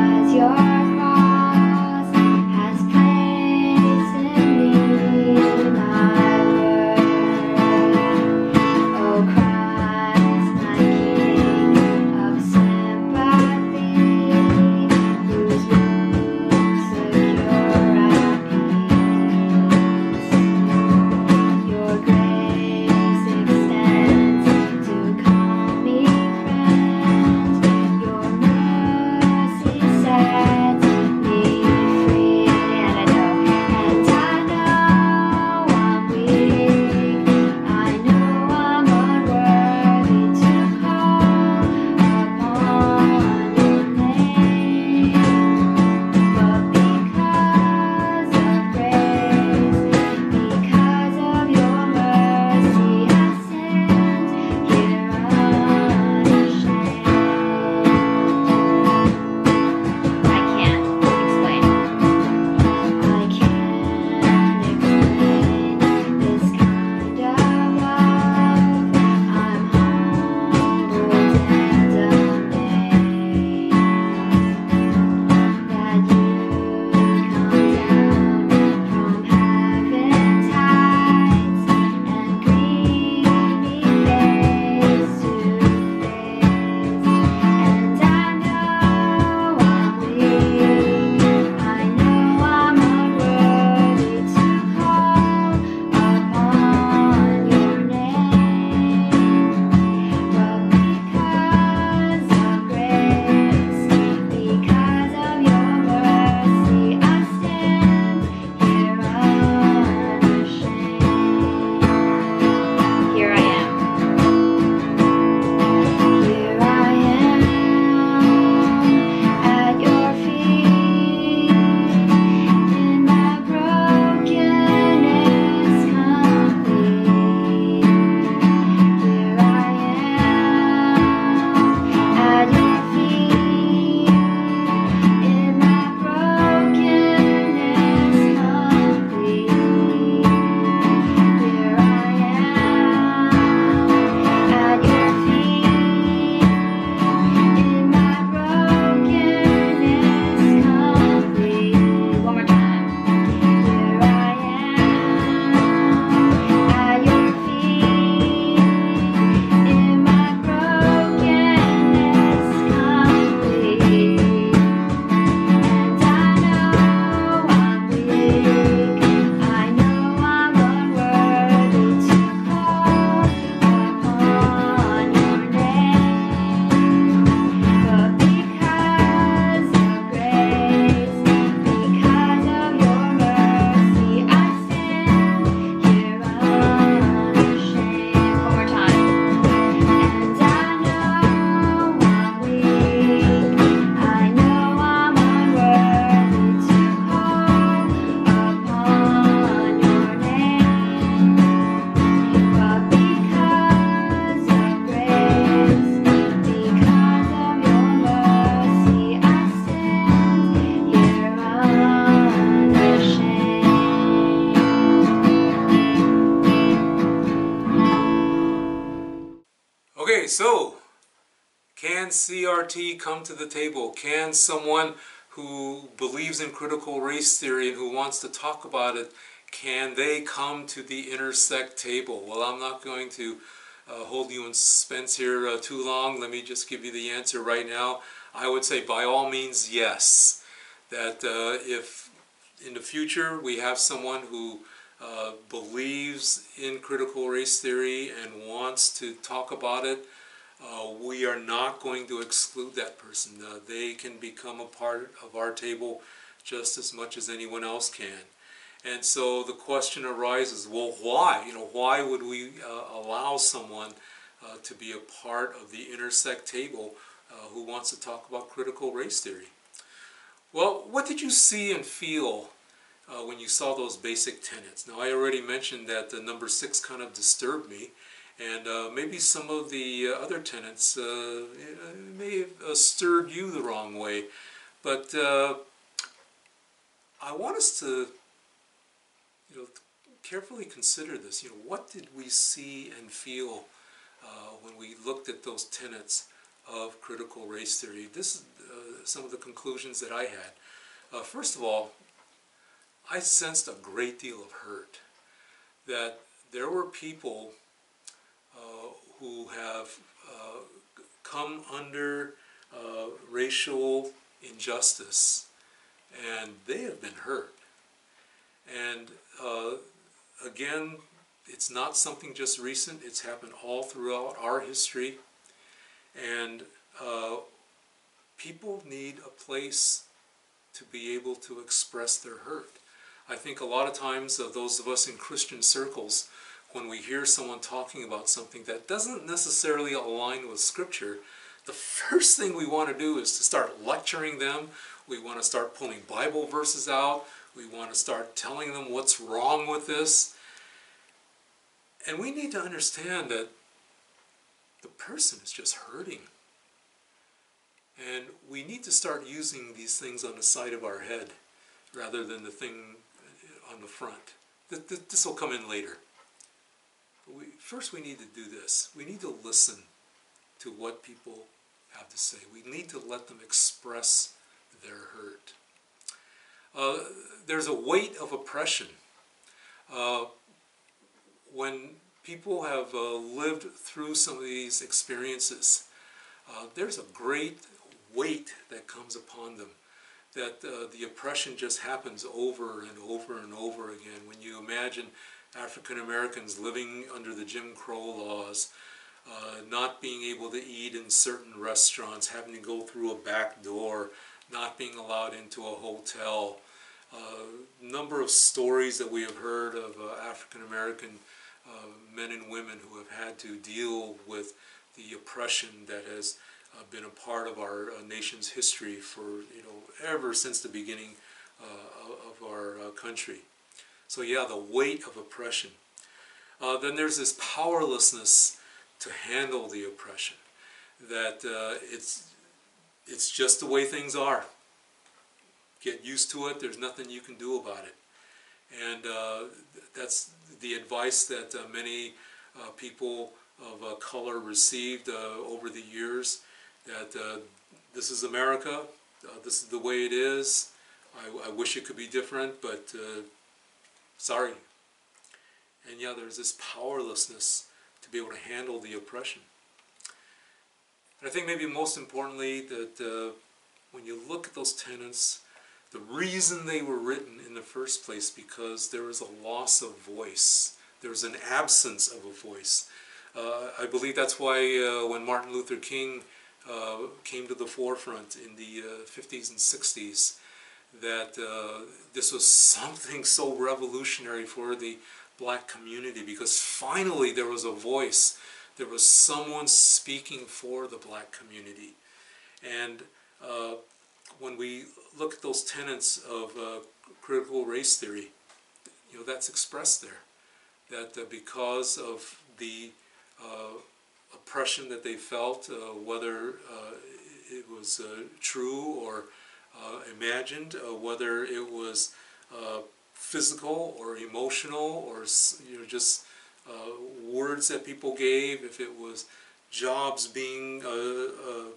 G: C R T come to the table? Can someone who believes in critical race theory and who wants to talk about it, can they come to the Intersect table? Well, I'm not going to uh, hold you in suspense here uh, too long. Let me just give you the answer right now. I would say by all means yes. That uh, if in the future we have someone who uh, believes in critical race theory and wants to talk about it, uh, we are not going to exclude that person. Uh, they can become a part of our table just as much as anyone else can. And so the question arises, well, why? You know, why would we uh, allow someone uh, to be a part of the Intersect table uh, who wants to talk about critical race theory? Well, what did you see and feel uh, when you saw those basic tenets? Now, I already mentioned that the number six kind of disturbed me, and uh, maybe some of the uh, other tenets uh, may have uh, stirred you the wrong way. But uh, I want us to, you know, carefully consider this. You know, what did we see and feel uh, when we looked at those tenets of critical race theory? This is uh, some of the conclusions that I had. Uh, first of all, I sensed a great deal of hurt. That there were people uh, who have uh, come under uh, racial injustice, and they have been hurt. And uh, again, it's not something just recent. It's happened all throughout our history. And uh, people need a place to be able to express their hurt. I think a lot of times uh, those of us in Christian circles, when we hear someone talking about something that doesn't necessarily align with Scripture, the first thing we want to do is to start lecturing them. We want to start pulling Bible verses out. We want to start telling them what's wrong with this. And we need to understand that the person is just hurting. And we need to start using these things on the side of our head rather than the thing on the front. This will come in later. But we, first we need to do this. We need to listen to what people have to say. We need to let them express their hurt. Uh, there's a weight of oppression. Uh, when people have uh, lived through some of these experiences, uh, there's a great weight that comes upon them. That uh, the oppression just happens over and over and over again. When you imagine African Americans living under the Jim Crow laws, uh, not being able to eat in certain restaurants, having to go through a back door, not being allowed into a hotel. A uh, number of stories that we have heard of uh, African American uh, men and women who have had to deal with the oppression that has uh, been a part of our uh, nation's history for, you know, ever since the beginning uh, of our uh, country. So yeah, the weight of oppression. Uh, then there's this powerlessness to handle the oppression. That uh, it's it's just the way things are. Get used to it. There's nothing you can do about it. And uh, that's the advice that uh, many uh, people of uh, color received uh, over the years. That uh, this is America. Uh, this is the way it is. I, I wish it could be different, but uh, sorry. And yeah, there's this powerlessness to be able to handle the oppression. And I think maybe most importantly that uh, when you look at those tenets, the reason they were written in the first place because there was a loss of voice. There was an absence of a voice. Uh, I believe that's why uh, when Martin Luther King uh, came to the forefront in the uh, fifties and sixties, that uh, this was something so revolutionary for the black community because finally there was a voice. There was someone speaking for the black community. And uh, when we look at those tenets of uh, critical race theory, you know, that's expressed there. That uh, because of the uh, oppression that they felt, uh, whether uh, it was uh, true or uh, imagined, uh, whether it was uh, physical or emotional or, you know, just uh, words that people gave, if it was jobs being uh, uh,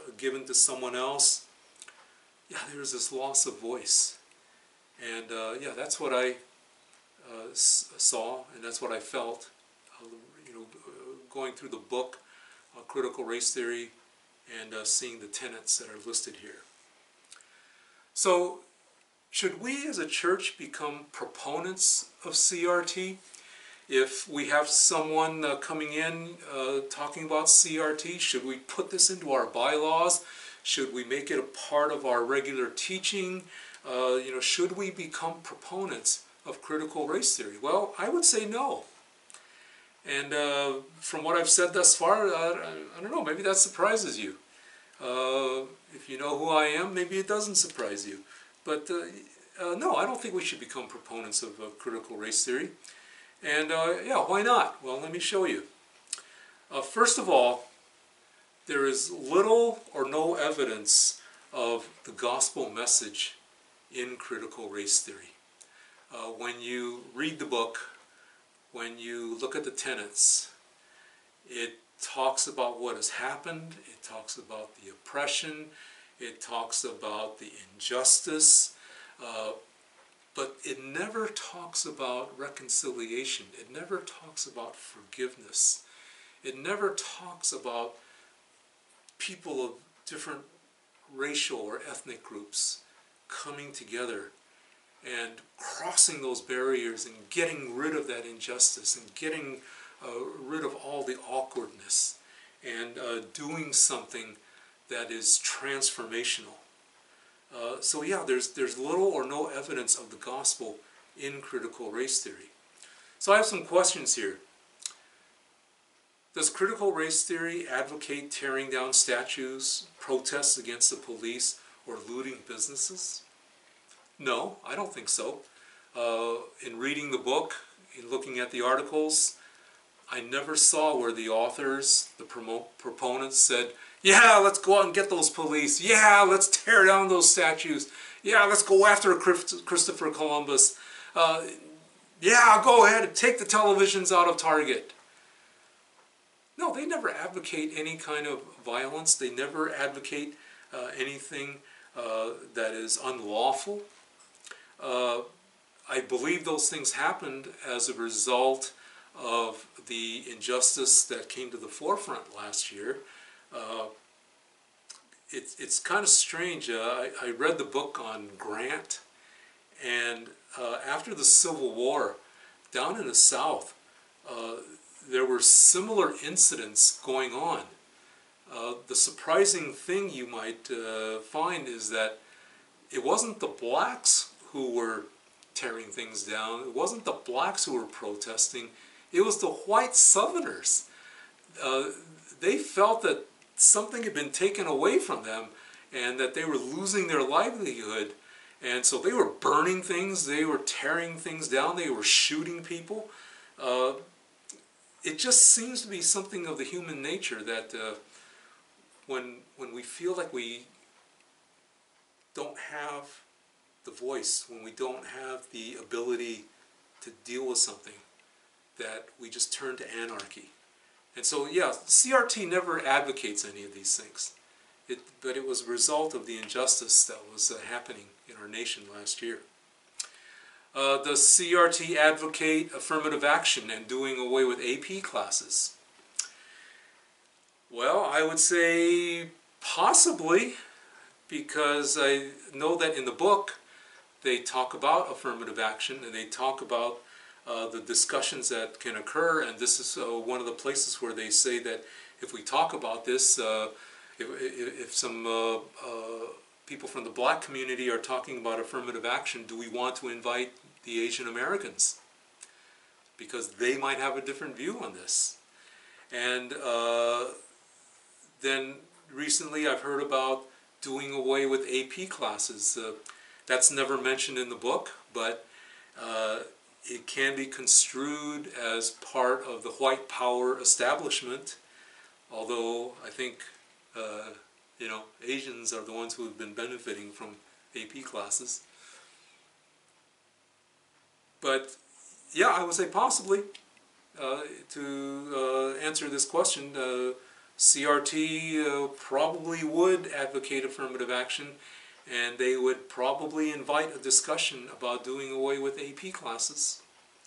G: given to someone else, yeah, there's this loss of voice. And uh, yeah, that's what I uh, s saw, and that's what I felt, uh, you know, uh, going through the book, uh, Critical Race Theory, and uh, seeing the tenets that are listed here. So, should we as a church become proponents of C R T? If we have someone uh, coming in uh, talking about C R T, should we put this into our bylaws? Should we make it a part of our regular teaching? Uh, you know, should we become proponents of critical race theory? Well, I would say no. And uh, from what I've said thus far, uh, I don't know, maybe that surprises you. Uh, if you know who I am, maybe it doesn't surprise you. But uh, uh, no, I don't think we should become proponents of uh, critical race theory. And uh, yeah, why not? Well, let me show you. Uh, first of all, there is little or no evidence of the gospel message in critical race theory. Uh, when you read the book, when you look at the tenets, it talks about what has happened, it talks about the oppression, it talks about the injustice, uh, but it never talks about reconciliation. It never talks about forgiveness. It never talks about people of different racial or ethnic groups coming together and crossing those barriers and getting rid of that injustice and getting uh, rid of all the awkwardness and uh, doing something that is transformational. Uh, so yeah, there's, there's little or no evidence of the gospel in critical race theory. So I have some questions here. Does critical race theory advocate tearing down statues, protests against the police, or looting businesses? No, I don't think so. Uh, in reading the book, in looking at the articles, I never saw where the authors, the proponents said, yeah, let's go out and get those police. Yeah, let's tear down those statues. Yeah, let's go after Christopher Columbus. Uh, yeah, go ahead and take the televisions out of Target. No, they never advocate any kind of violence. They never advocate uh, anything uh, that is unlawful. Uh, I believe those things happened as a result of the injustice that came to the forefront last year. Uh, it, it's kind of strange. Uh, I, I read the book on Grant, and uh, after the Civil War, down in the South, uh, there were similar incidents going on. Uh, the surprising thing you might uh, find is that it wasn't the blacks who were tearing things down. It wasn't the blacks who were protesting. It was the white Southerners. Uh, they felt that something had been taken away from them and that they were losing their livelihood. And so they were burning things, they were tearing things down, they were shooting people. Uh, it just seems to be something of the human nature that uh, when, when we feel like we don't have the voice, when we don't have the ability to deal with something, that we just turn to anarchy. And so, yeah, C R T never advocates any of these things. It, but it was a result of the injustice that was uh, happening in our nation last year. Uh, does C R T advocate affirmative action and doing away with A P classes? Well, I would say possibly, because I know that in the book they talk about affirmative action and they talk about Uh, the discussions that can occur, and this is uh, one of the places where they say that if we talk about this, uh, if, if some uh, uh, people from the black community are talking about affirmative action, do we want to invite the Asian Americans? Because they might have a different view on this. And uh, then recently I've heard about doing away with A P classes. Uh, that's never mentioned in the book, but uh, it can be construed as part of the white power establishment, although I think, uh, you know, Asians are the ones who have been benefiting from A P classes. But, yeah, I would say possibly, uh, to uh, answer this question, uh, C R T uh, probably would advocate affirmative action, and they would probably invite a discussion about doing away with A P classes.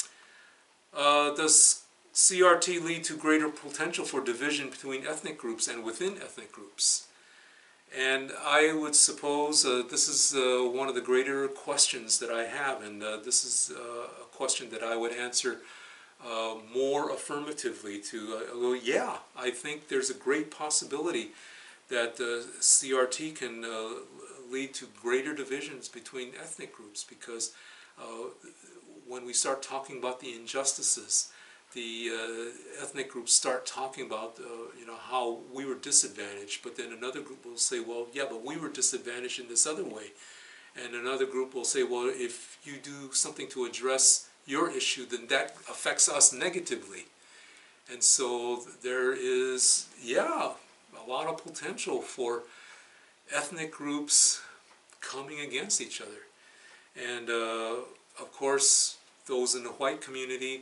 G: Uh, does C R T lead to greater potential for division between ethnic groups and within ethnic groups? And I would suppose uh, this is uh, one of the greater questions that I have, and uh, this is uh, a question that I would answer uh, more affirmatively to uh, go, yeah, I think there's a great possibility that uh, C R T can uh, lead to greater divisions between ethnic groups, because uh, when we start talking about the injustices, the uh, ethnic groups start talking about, uh, you know, how we were disadvantaged, but then another group will say, well, yeah, but we were disadvantaged in this other way. And another group will say, well, if you do something to address your issue, then that affects us negatively. And so there is, yeah, a lot of potential for ethnic groups coming against each other. And uh, of course, those in the white community,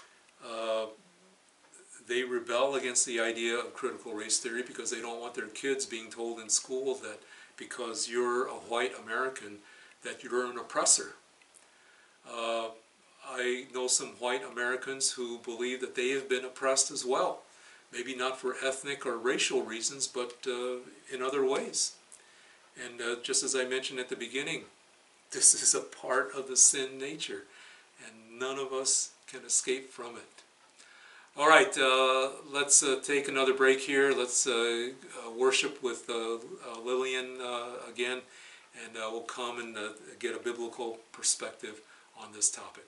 G: Uh, they rebel against the idea of critical race theory because they don't want their kids being told in school that because you're a white American that you're an oppressor. Uh, I know some white Americans who believe that they have been oppressed as well. Maybe not for ethnic or racial reasons, but uh, in other ways. And uh, just as I mentioned at the beginning, this is a part of the sin nature, and none of us can escape from it. All right, uh, let's uh, take another break here. Let's uh, uh, worship with uh, uh, Lillian uh, again, and uh, we'll come and uh, get a biblical perspective on this topic.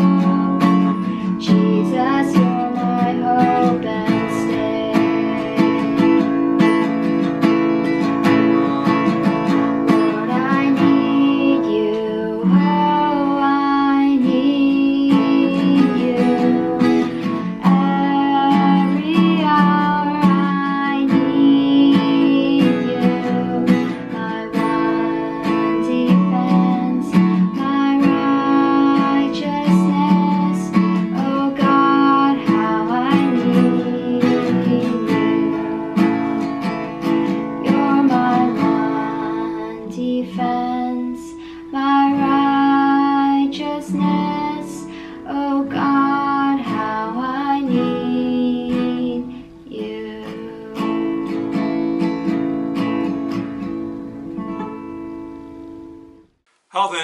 B: Jesus, you're my hope and stay.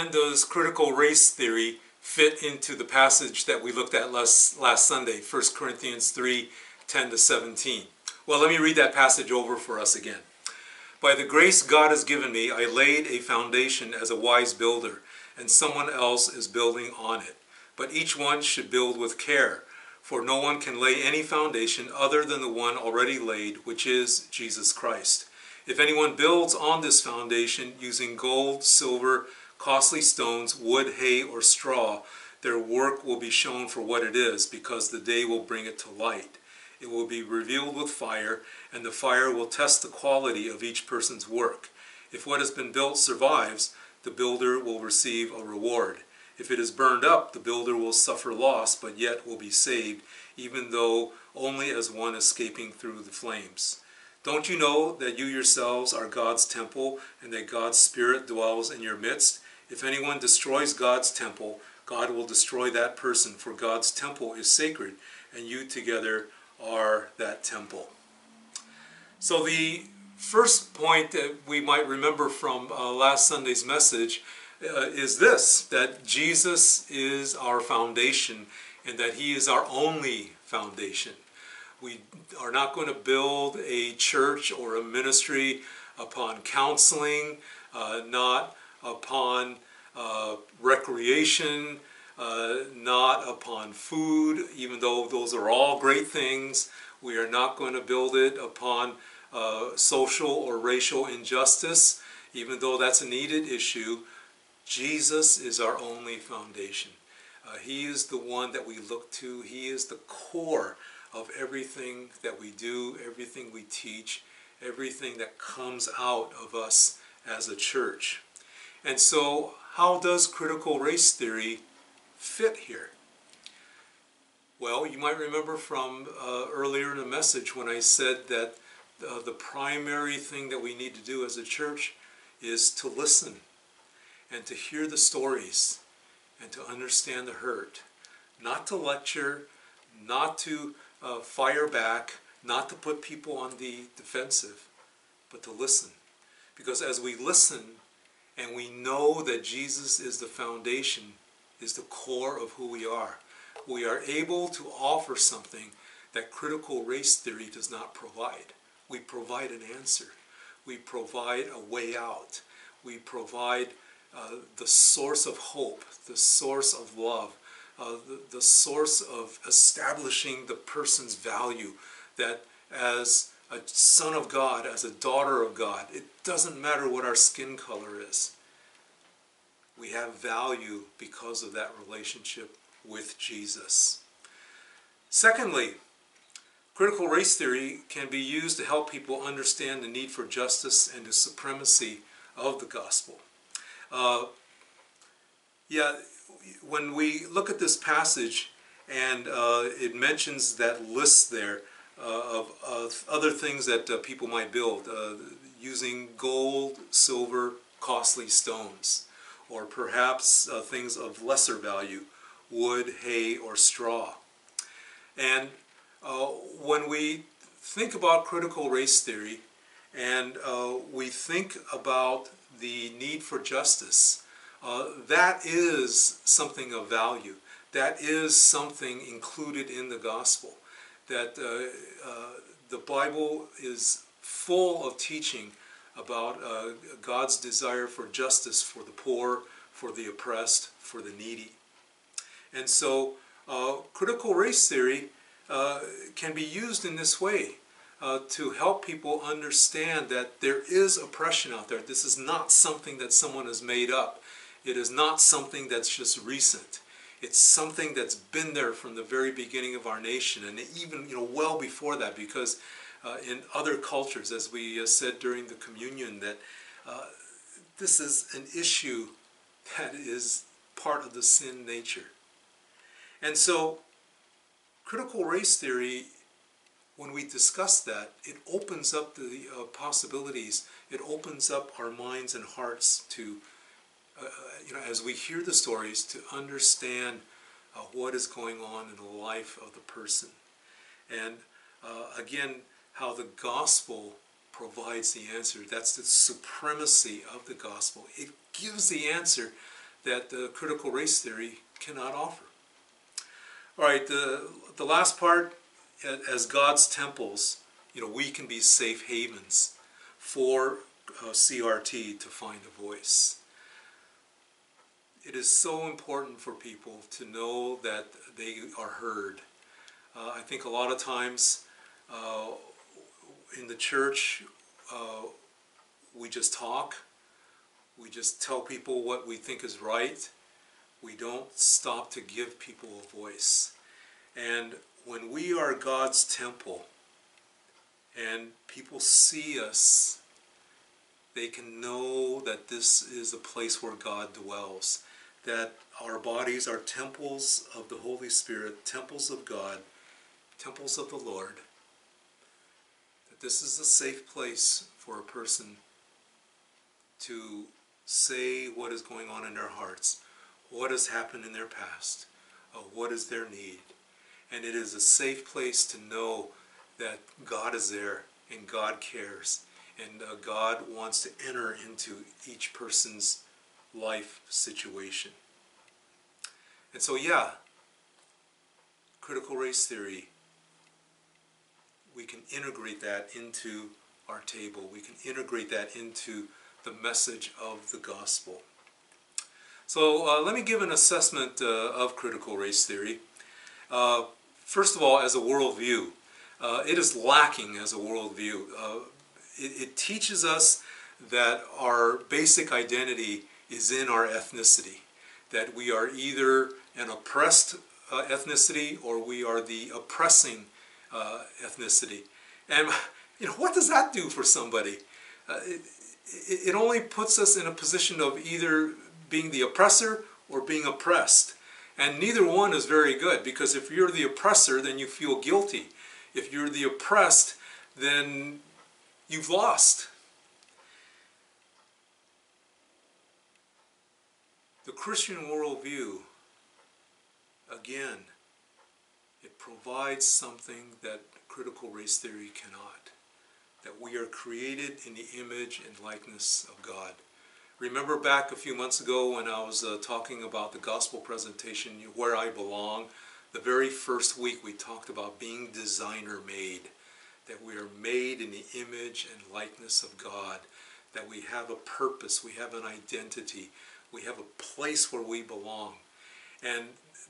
G: then does critical race theory fit into the passage that we looked at last, last Sunday, First Corinthians three, ten to seventeen? Well, let me read that passage over for us again. By the grace God has given me, I laid a foundation as a wise builder, and someone else is building on it. But each one should build with care, for no one can lay any foundation other than the one already laid, which is Jesus Christ. If anyone builds on this foundation using gold, silver, costly stones, wood, hay, or straw, their work will be shown for what it is, because the day will bring it to light. It will be revealed with fire, and the fire will test the quality of each person's work. If what has been built survives, the builder will receive a reward. If it is burned up, the builder will suffer loss, but yet will be saved, even though only as one escaping through the flames. Don't you know that you yourselves are God's temple, and that God's Spirit dwells in your midst? If anyone destroys God's temple, God will destroy that person, for God's temple is sacred, and you together are that temple. So the first point that we might remember from uh, last Sunday's message uh, is this, that Jesus is our foundation, and that he is our only foundation. We are not going to build a church or a ministry upon counseling, uh, not upon uh, recreation, uh, not upon food, even though those are all great things. We are not going to build it upon uh, social or racial injustice, even though that's a needed issue. Jesus is our only foundation. Uh, he is the one that we look to. He is the core of everything that we do, everything we teach, everything that comes out of us as a church. And so, how does critical race theory fit here? Well, you might remember from uh, earlier in the message when I said that uh, the primary thing that we need to do as a church is to listen and to hear the stories and to understand the hurt. Not to lecture, not to uh, fire back, not to put people on the defensive, but to listen. Because as we listen and we know that Jesus is the foundation, is the core of who we are, we are able to offer something that critical race theory does not provide. We provide an answer. We provide a way out. We provide uh, the source of hope, the source of love, uh, the, the source of establishing the person's value, that as a son of God, as a daughter of God, it doesn't matter what our skin color is. We have value because of that relationship with Jesus. Secondly, critical race theory can be used to help people understand the need for justice and the supremacy of the gospel. Uh, yeah, when we look at this passage and uh, it mentions that list there uh, of, of other things that uh, people might build, uh, using gold, silver, costly stones, or perhaps uh, things of lesser value, wood, hay, or straw. And uh, when we think about critical race theory and uh, we think about the need for justice, uh, that is something of value. That is something included in the gospel. That uh, uh, the Bible is full of teaching about uh, God's desire for justice for the poor, for the oppressed, for the needy. And so uh, critical race theory uh, can be used in this way uh, to help people understand that there is oppression out there. This is not something that someone has made up. It is not something that's just recent. It's something that's been there from the very beginning of our nation, and even, you know, well before that, because uh, in other cultures, as we uh, said during the communion, that uh, this is an issue that is part of the sin nature. And so, critical race theory, when we discuss that, it opens up the uh, possibilities. It opens up our minds and hearts to, uh, you know, as we hear the stories, to understand uh, what is going on in the life of the person. And uh, again, how the gospel provides the answer. That's the supremacy of the gospel. It gives the answer that uh, critical race theory cannot offer. All right, the, the last part, as God's temples, you know, we can be safe havens for uh, C R T to find a voice. It is so important for people to know that they are heard. Uh, I think a lot of times uh, in the church, uh, we just talk. We just tell people what we think is right. We don't stop to give people a voice. And when we are God's temple and people see us, they can know that this is a place where God dwells, that our bodies are temples of the Holy Spirit, temples of God, temples of the Lord, that this is a safe place for a person to say what is going on in their hearts, what has happened in their past, uh, what is their need. And it is a safe place to know that God is there and God cares, and uh, God wants to enter into each person's life situation. And so, yeah, critical race theory, we can integrate that into our table. We can integrate that into the message of the gospel. So uh, let me give an assessment uh, of critical race theory. Uh, first of all, as a worldview, uh, it is lacking as a worldview. Uh, it, it teaches us that our basic identity is in our ethnicity, that we are either an oppressed uh, ethnicity or we are the oppressing uh, ethnicity. And you know, what does that do for somebody? Uh, it, it only puts us in a position of either being the oppressor or being oppressed. And neither one is very good, because if you're the oppressor, then you feel guilty. If you're the oppressed, then you've lost. The Christian worldview, again, it provides something that critical race theory cannot. That we are created in the image and likeness of God. Remember back a few months ago when I was uh, talking about the gospel presentation, Where I Belong, the very first week we talked about being designer made, that we are made in the image and likeness of God, that we have a purpose, we have an identity, we have a place where we belong. And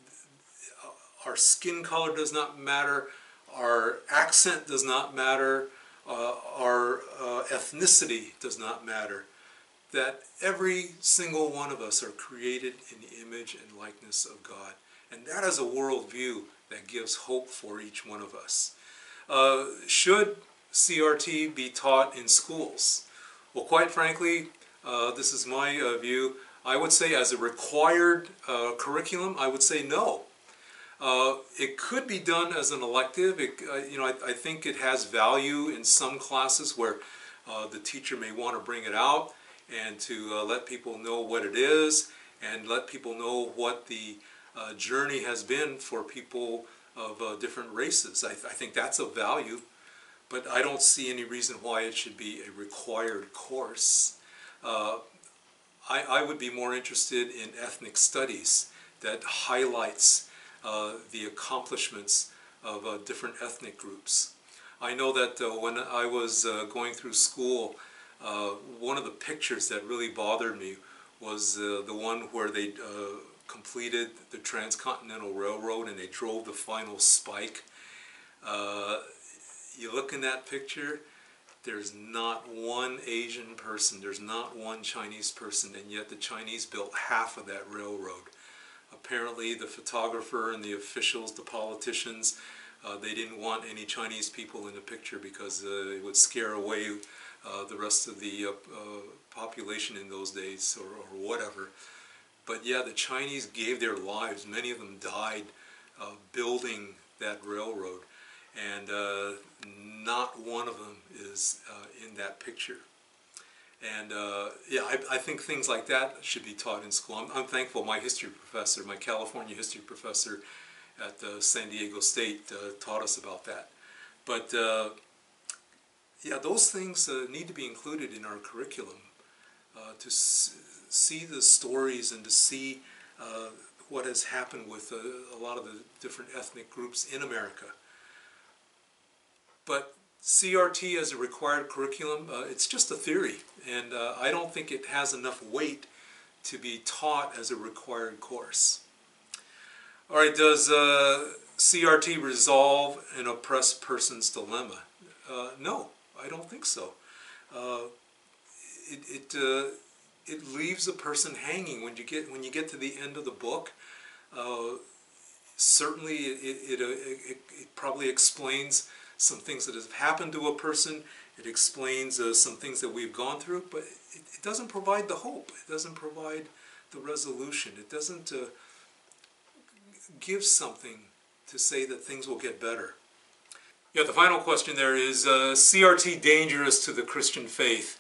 G: our skin color does not matter, our accent does not matter, uh, our uh, ethnicity does not matter. That every single one of us are created in the image and likeness of God. And that is a worldview that gives hope for each one of us. Uh, should C R T be taught in schools? Well, quite frankly, uh, this is my uh, view. I would say as a required uh, curriculum, I would say no. Uh, it could be done as an elective. It, uh, you know, I, I think it has value in some classes where uh, the teacher may want to bring it out and to uh, let people know what it is and let people know what the uh, journey has been for people of uh, different races. I, th I think that's of value, but I don't see any reason why it should be a required course. Uh, I, I would be more interested in ethnic studies that highlights uh, the accomplishments of uh, different ethnic groups. I know that uh, when I was uh, going through school, uh, one of the pictures that really bothered me was uh, the one where they uh, completed the Transcontinental Railroad and they drove the final spike. Uh, you look in that picture, there's not one Asian person, there's not one Chinese person, and yet the Chinese built half of that railroad. Apparently the photographer and the officials, the politicians, uh, they didn't want any Chinese people in the picture because uh, it would scare away uh, the rest of the uh, uh, population in those days, or, or whatever. But yeah, the Chinese gave their lives. Many of them died uh, building that railroad, and uh, not one of them is uh, in that picture. And uh, yeah, I, I think things like that should be taught in school. I'm, I'm thankful my history professor, my California history professor at uh, San Diego State uh, taught us about that. But uh, yeah, those things uh, need to be included in our curriculum uh, to, s see the stories and to see uh, what has happened with uh, a lot of the different ethnic groups in America. But C R T as a required curriculum, uh, it's just a theory, and uh, I don't think it has enough weight to be taught as a required course. All right, does uh, C R T resolve an oppressed person's dilemma? Uh, no, I don't think so. Uh, it it, uh, it leaves a person hanging when you get when you get to the end of the book. Uh, certainly, it it, uh, it it probably explains some things that have happened to a person. It explains uh, some things that we've gone through, but it, it doesn't provide the hope. It doesn't provide the resolution. It doesn't uh, give something to say that things will get better. Yeah, the final question there is, uh, C R T dangerous to the Christian faith?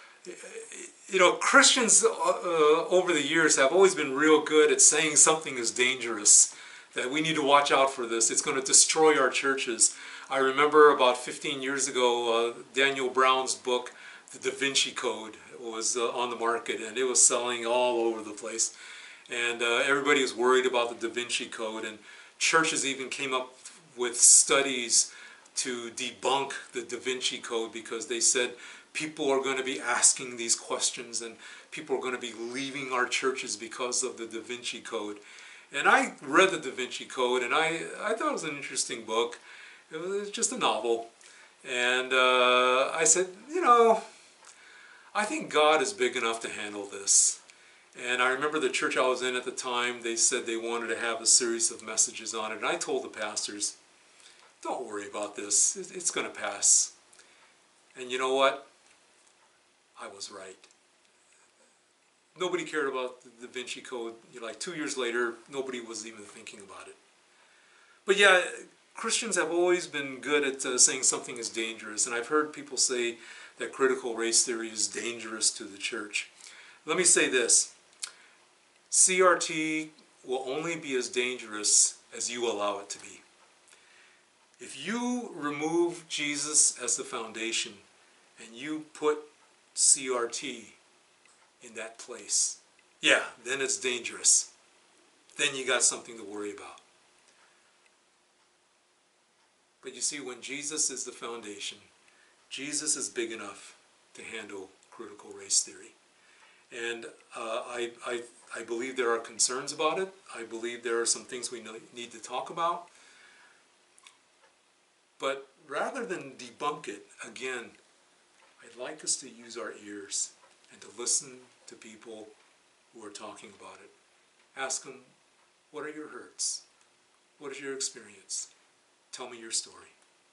G: You know, Christians uh, uh, over the years have always been real good at saying something is dangerous, that we need to watch out for this. It's going to destroy our churches. I remember about fifteen years ago, uh, Daniel Brown's book, The Da Vinci Code, was uh, on the market, and it was selling all over the place. And uh, everybody was worried about the Da Vinci Code, and churches even came up with studies to debunk the Da Vinci Code because they said people are going to be asking these questions and people are going to be leaving our churches because of the Da Vinci Code. And I read the Da Vinci Code, and I, I thought it was an interesting book. It was just a novel. And uh, I said, you know, I think God is big enough to handle this. And I remember the church I was in at the time, they said they wanted to have a series of messages on it. And I told the pastors, don't worry about this. It's going to pass. And you know what? I was right. Nobody cared about the Da Vinci Code. You know, like two years later, nobody was even thinking about it. But yeah, Christians have always been good at uh, saying something is dangerous. And I've heard people say that critical race theory is dangerous to the church. Let me say this. C R T will only be as dangerous as you allow it to be. If you remove Jesus as the foundation and you put C R T in that place, yeah, then it's dangerous. Then you got something to worry about. But you see, when Jesus is the foundation, Jesus is big enough to handle critical race theory. And uh, I, I, I believe there are concerns about it. I believe there are some things we need to talk about. But rather than debunk it, again, I'd like us to use our ears and to listen to people who are talking about it. Ask them, what are your hurts? What is your experience? Tell me your story.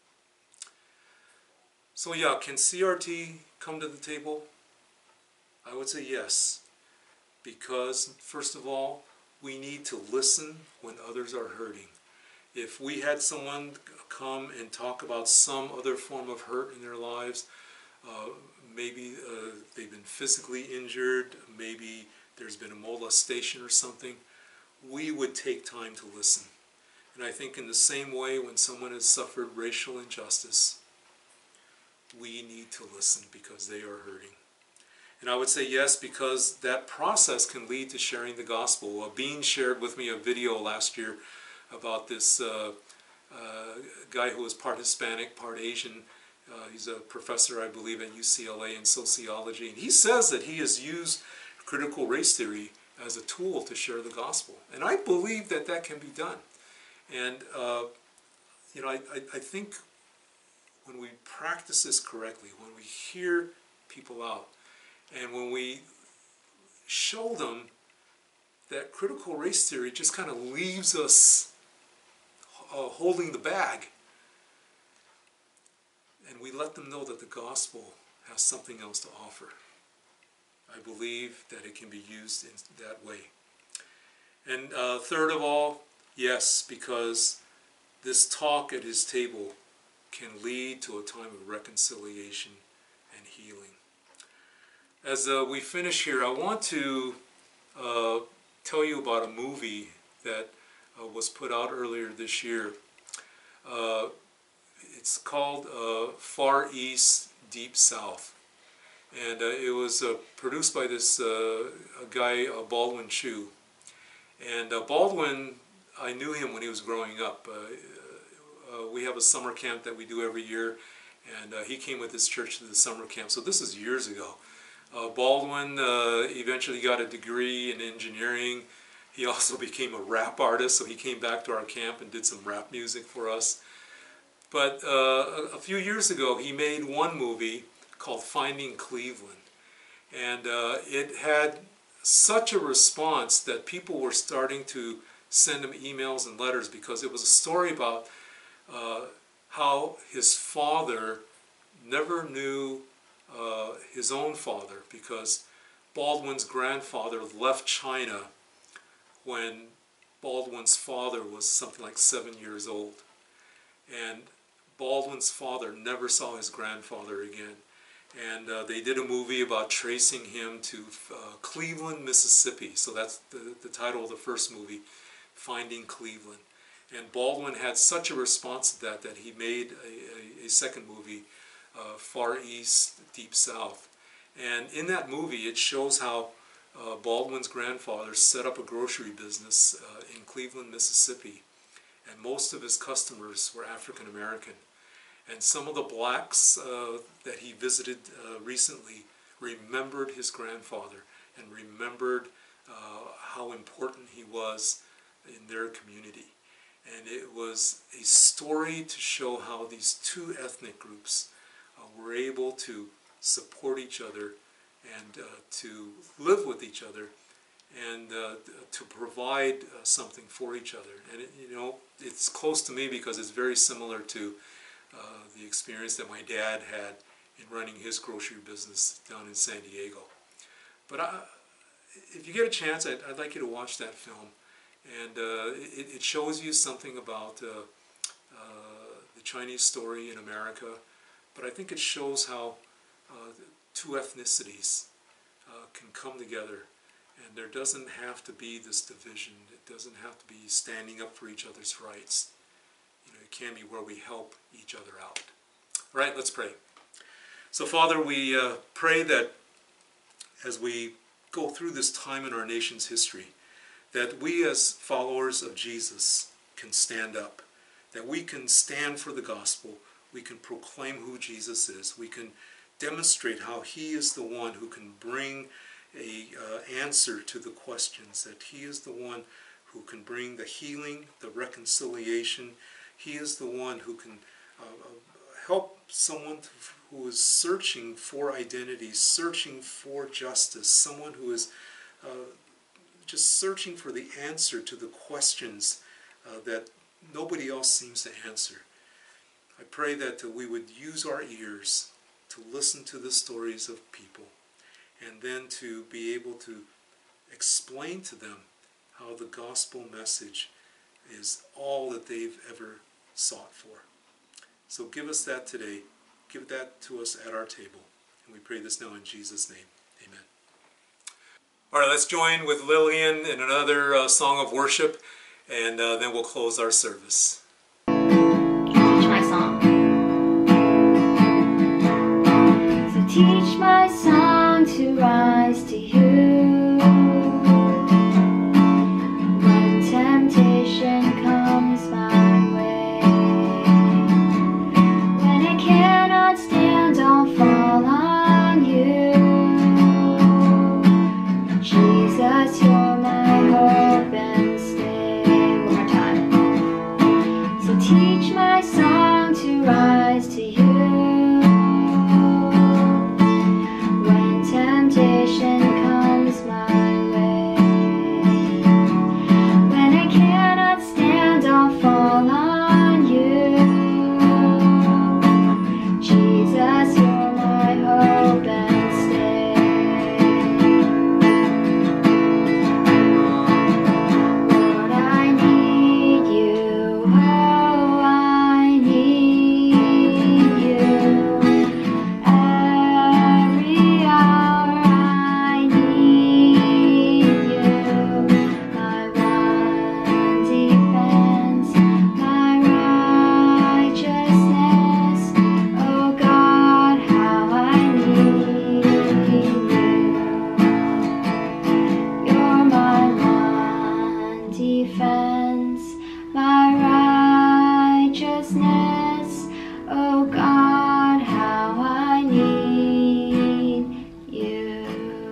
G: So yeah, can C R T come to the table? I would say yes, because first of all, we need to listen when others are hurting. If we had someone come and talk about some other form of hurt in their lives, uh, maybe uh, they've been physically injured, maybe there's been a molestation or something, we would take time to listen. And I think in the same way, when someone has suffered racial injustice, we need to listen because they are hurting. And I would say yes, because that process can lead to sharing the gospel. Uh, Bean shared with me a video last year about this uh, uh, guy who was part Hispanic, part Asian. Uh, he's a professor, I believe, at U C L A in sociology. And he says that he has used critical race theory as a tool to share the gospel. And I believe that that can be done. And, uh, you know, I, I, I think when we practice this correctly, when we hear people out, and when we show them that critical race theory just kind of leaves us uh, holding the bag, and we let them know that the gospel has something else to offer, I believe that it can be used in that way. And uh, third of all, yes, because this talk at his table can lead to a time of reconciliation and healing. As uh, we finish here, I want to uh, tell you about a movie that uh, was put out earlier this year. Uh, it's called uh, Far East, Deep South. And uh, it was uh, produced by this uh, guy, uh, Baldwin Chu. And uh, Baldwin, I knew him when he was growing up. Uh, uh, we have a summer camp that we do every year, and uh, he came with his church to the summer camp. So this is years ago. Uh, Baldwin uh, eventually got a degree in engineering. He also became a rap artist, so he came back to our camp and did some rap music for us. But uh, a few years ago, he made one movie called Finding Cleveland. And uh, it had such a response that people were starting to send him emails and letters, because it was a story about uh, how his father never knew uh, his own father, because Baldwin's grandfather left China when Baldwin's father was something like seven years old. And Baldwin's father never saw his grandfather again. And uh, they did a movie about tracing him to uh, Cleveland, Mississippi. So that's the, the title of the first movie, Finding Cleveland. And Baldwin had such a response to that that he made a, a, a second movie, uh, Far East, Deep South. And in that movie, it shows how uh, Baldwin's grandfather set up a grocery business uh, in Cleveland, Mississippi. And most of his customers were African American. And some of the blacks uh, that he visited uh, recently remembered his grandfather and remembered uh, how important he was in their community. And it was a story to show how these two ethnic groups uh, were able to support each other and uh, to live with each other and uh, to provide uh, something for each other. And it, you know, it's close to me because it's very similar to uh, the experience that my dad had in running his grocery business down in San Diego. But I, if you get a chance, I'd, I'd like you to watch that film. And uh, it, it shows you something about uh, uh, the Chinese story in America. But I think it shows how uh, two ethnicities uh, can come together. And there doesn't have to be this division. It doesn't have to be standing up for each other's rights. You know, it can be where we help each other out. All right, let's pray. So, Father, we uh, pray that as we go through this time in our nation's history, that we as followers of Jesus can stand up, that we can stand for the gospel, we can proclaim who Jesus is, we can demonstrate how he is the one who can bring a uh, answer to the questions, that he is the one who can bring the healing, the reconciliation. He is the one who can uh, help someone who is searching for identity, searching for justice, someone who is uh, just searching for the answer to the questions uh, that nobody else seems to answer. I pray that uh, we would use our ears to listen to the stories of people, and then to be able to explain to them how the gospel message is all that they've ever sought for. So give us that today. Give that to us at our table. And we pray this now in Jesus' name. Amen. All right, let's join with Lillian in another uh, song of worship, and uh, then we'll close our service.
B: Teach my song. So teach my song to rise to you when temptation comes my way. When I cannot stand, I'll fall on you. Jesus, you're my hope and stay. One more time. So teach my song to rise to you when temptation defense, my righteousness. Oh God, how I need you.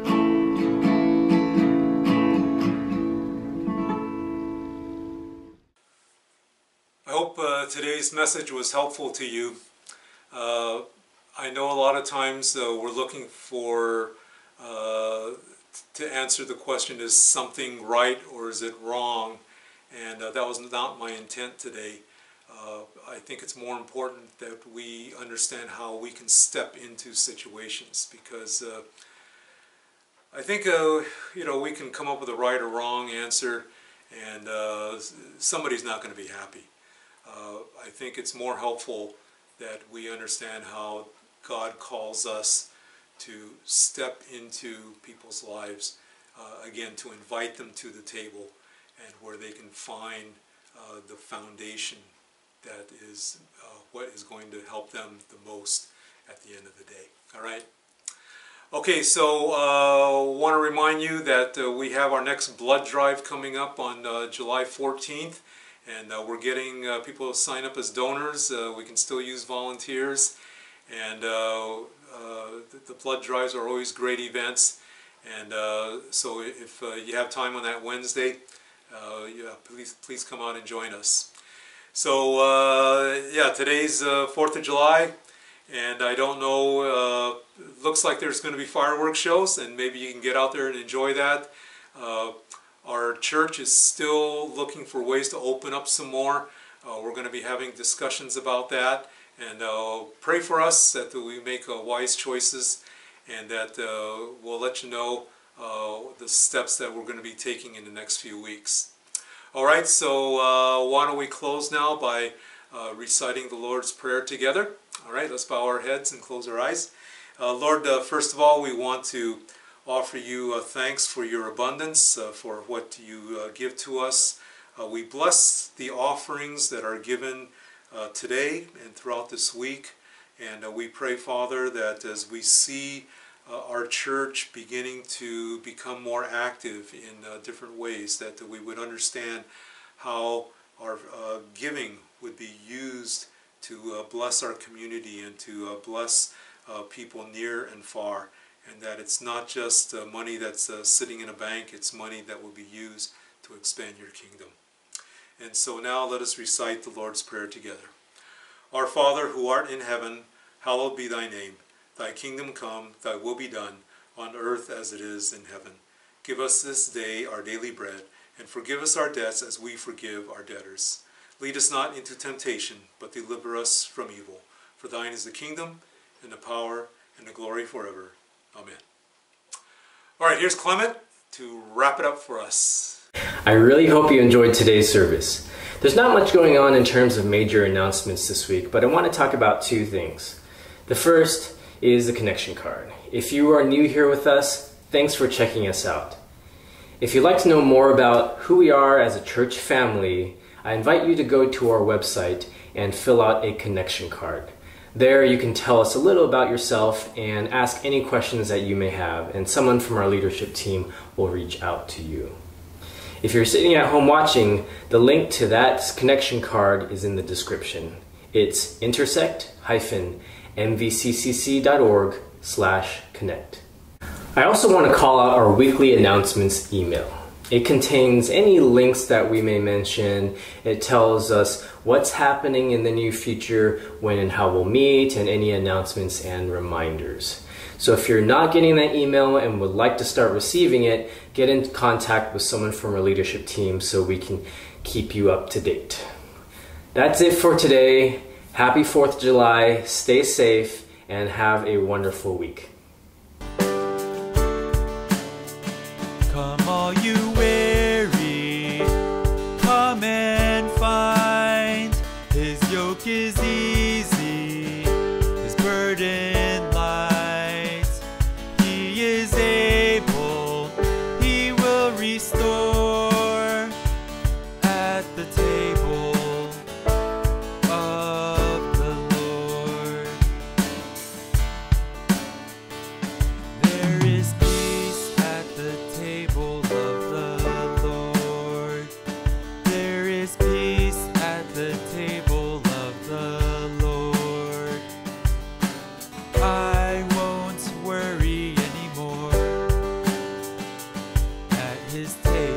G: I hope uh, today's message was helpful to you. Uh, I know a lot of times uh, we're looking for uh, to answer the question, is something right or is it wrong? And uh, that was not my intent today. Uh, I think it's more important that we understand how we can step into situations, because uh, I think uh, you know, we can come up with a right or wrong answer, and uh, somebody's not going to be happy. Uh, I think it's more helpful that we understand how God calls us to step into people's lives, uh, again, to invite them to the table, and where they can find uh, the foundation that is uh, what is going to help them the most at the end of the day. All right? Okay, so I uh, want to remind you that uh, we have our next blood drive coming up on uh, July fourteenth. And uh, we're getting uh, people to sign up as donors. Uh, we can still use volunteers. And uh, uh, the, the blood drives are always great events. And uh, so if uh, you have time on that Wednesday, uh, yeah, please, please come out and join us. So uh, yeah, today's uh, fourth of July. And I don't know, uh, looks like there's going to be fireworks shows. And maybe you can get out there and enjoy that. Uh, Our church is still looking for ways to open up some more. Uh, we're going to be having discussions about that. And uh, pray for us that we make uh, wise choices, and that uh, we'll let you know uh, the steps that we're going to be taking in the next few weeks. All right, so uh, why don't we close now by uh, reciting the Lord's Prayer together. All right, let's bow our heads and close our eyes. Uh, Lord, uh, first of all, we want to offer you uh, thanks for your abundance, uh, for what you uh, give to us. Uh, we bless the offerings that are given uh, today and throughout this week. And uh, we pray, Father, that as we see uh, our church beginning to become more active in uh, different ways, that uh, we would understand how our uh, giving would be used to uh, bless our community and to uh, bless uh, people near and far. And that it's not just uh, money that's uh, sitting in a bank, it's money that will be used to expand your kingdom. And so now let us recite the Lord's Prayer together. Our Father, who art in heaven, hallowed be thy name. Thy kingdom come, thy will be done, on earth as it is in heaven. Give us this day our daily bread, and forgive us our debts as we forgive our debtors. Lead us not into temptation, but deliver us from evil. For thine is the kingdom, and the power, and the glory forever. Amen. All right, here's Clement to wrap it up for us.
F: I really hope you enjoyed today's service. There's not much going on in terms of major announcements this week, but I want to talk about two things. The first is the connection card. If you are new here with us, thanks for checking us out. If you'd like to know more about who we are as a church family, I invite you to go to our website and fill out a connection card. There you can tell us a little about yourself and ask any questions that you may have, and someone from our leadership team will reach out to you. If you're sitting at home watching, the link to that connection card is in the description. It's intersect dash m v c c c dot org slash connect. I also want to call out our weekly announcements email. It contains any links that we may mention. It tells us what's happening in the near future, when and how we'll meet, and any announcements and reminders. So if you're not getting that email and would like to start receiving it, get in contact with someone from our leadership team so we can keep you up to date. That's it for today. Happy fourth of July, stay safe, and have a wonderful week.
C: Come all you weary, come and find. His yoke is easy, his burden light. He is able, he will restore at the table of the Lord. There is peace at the table of the Lord. his table.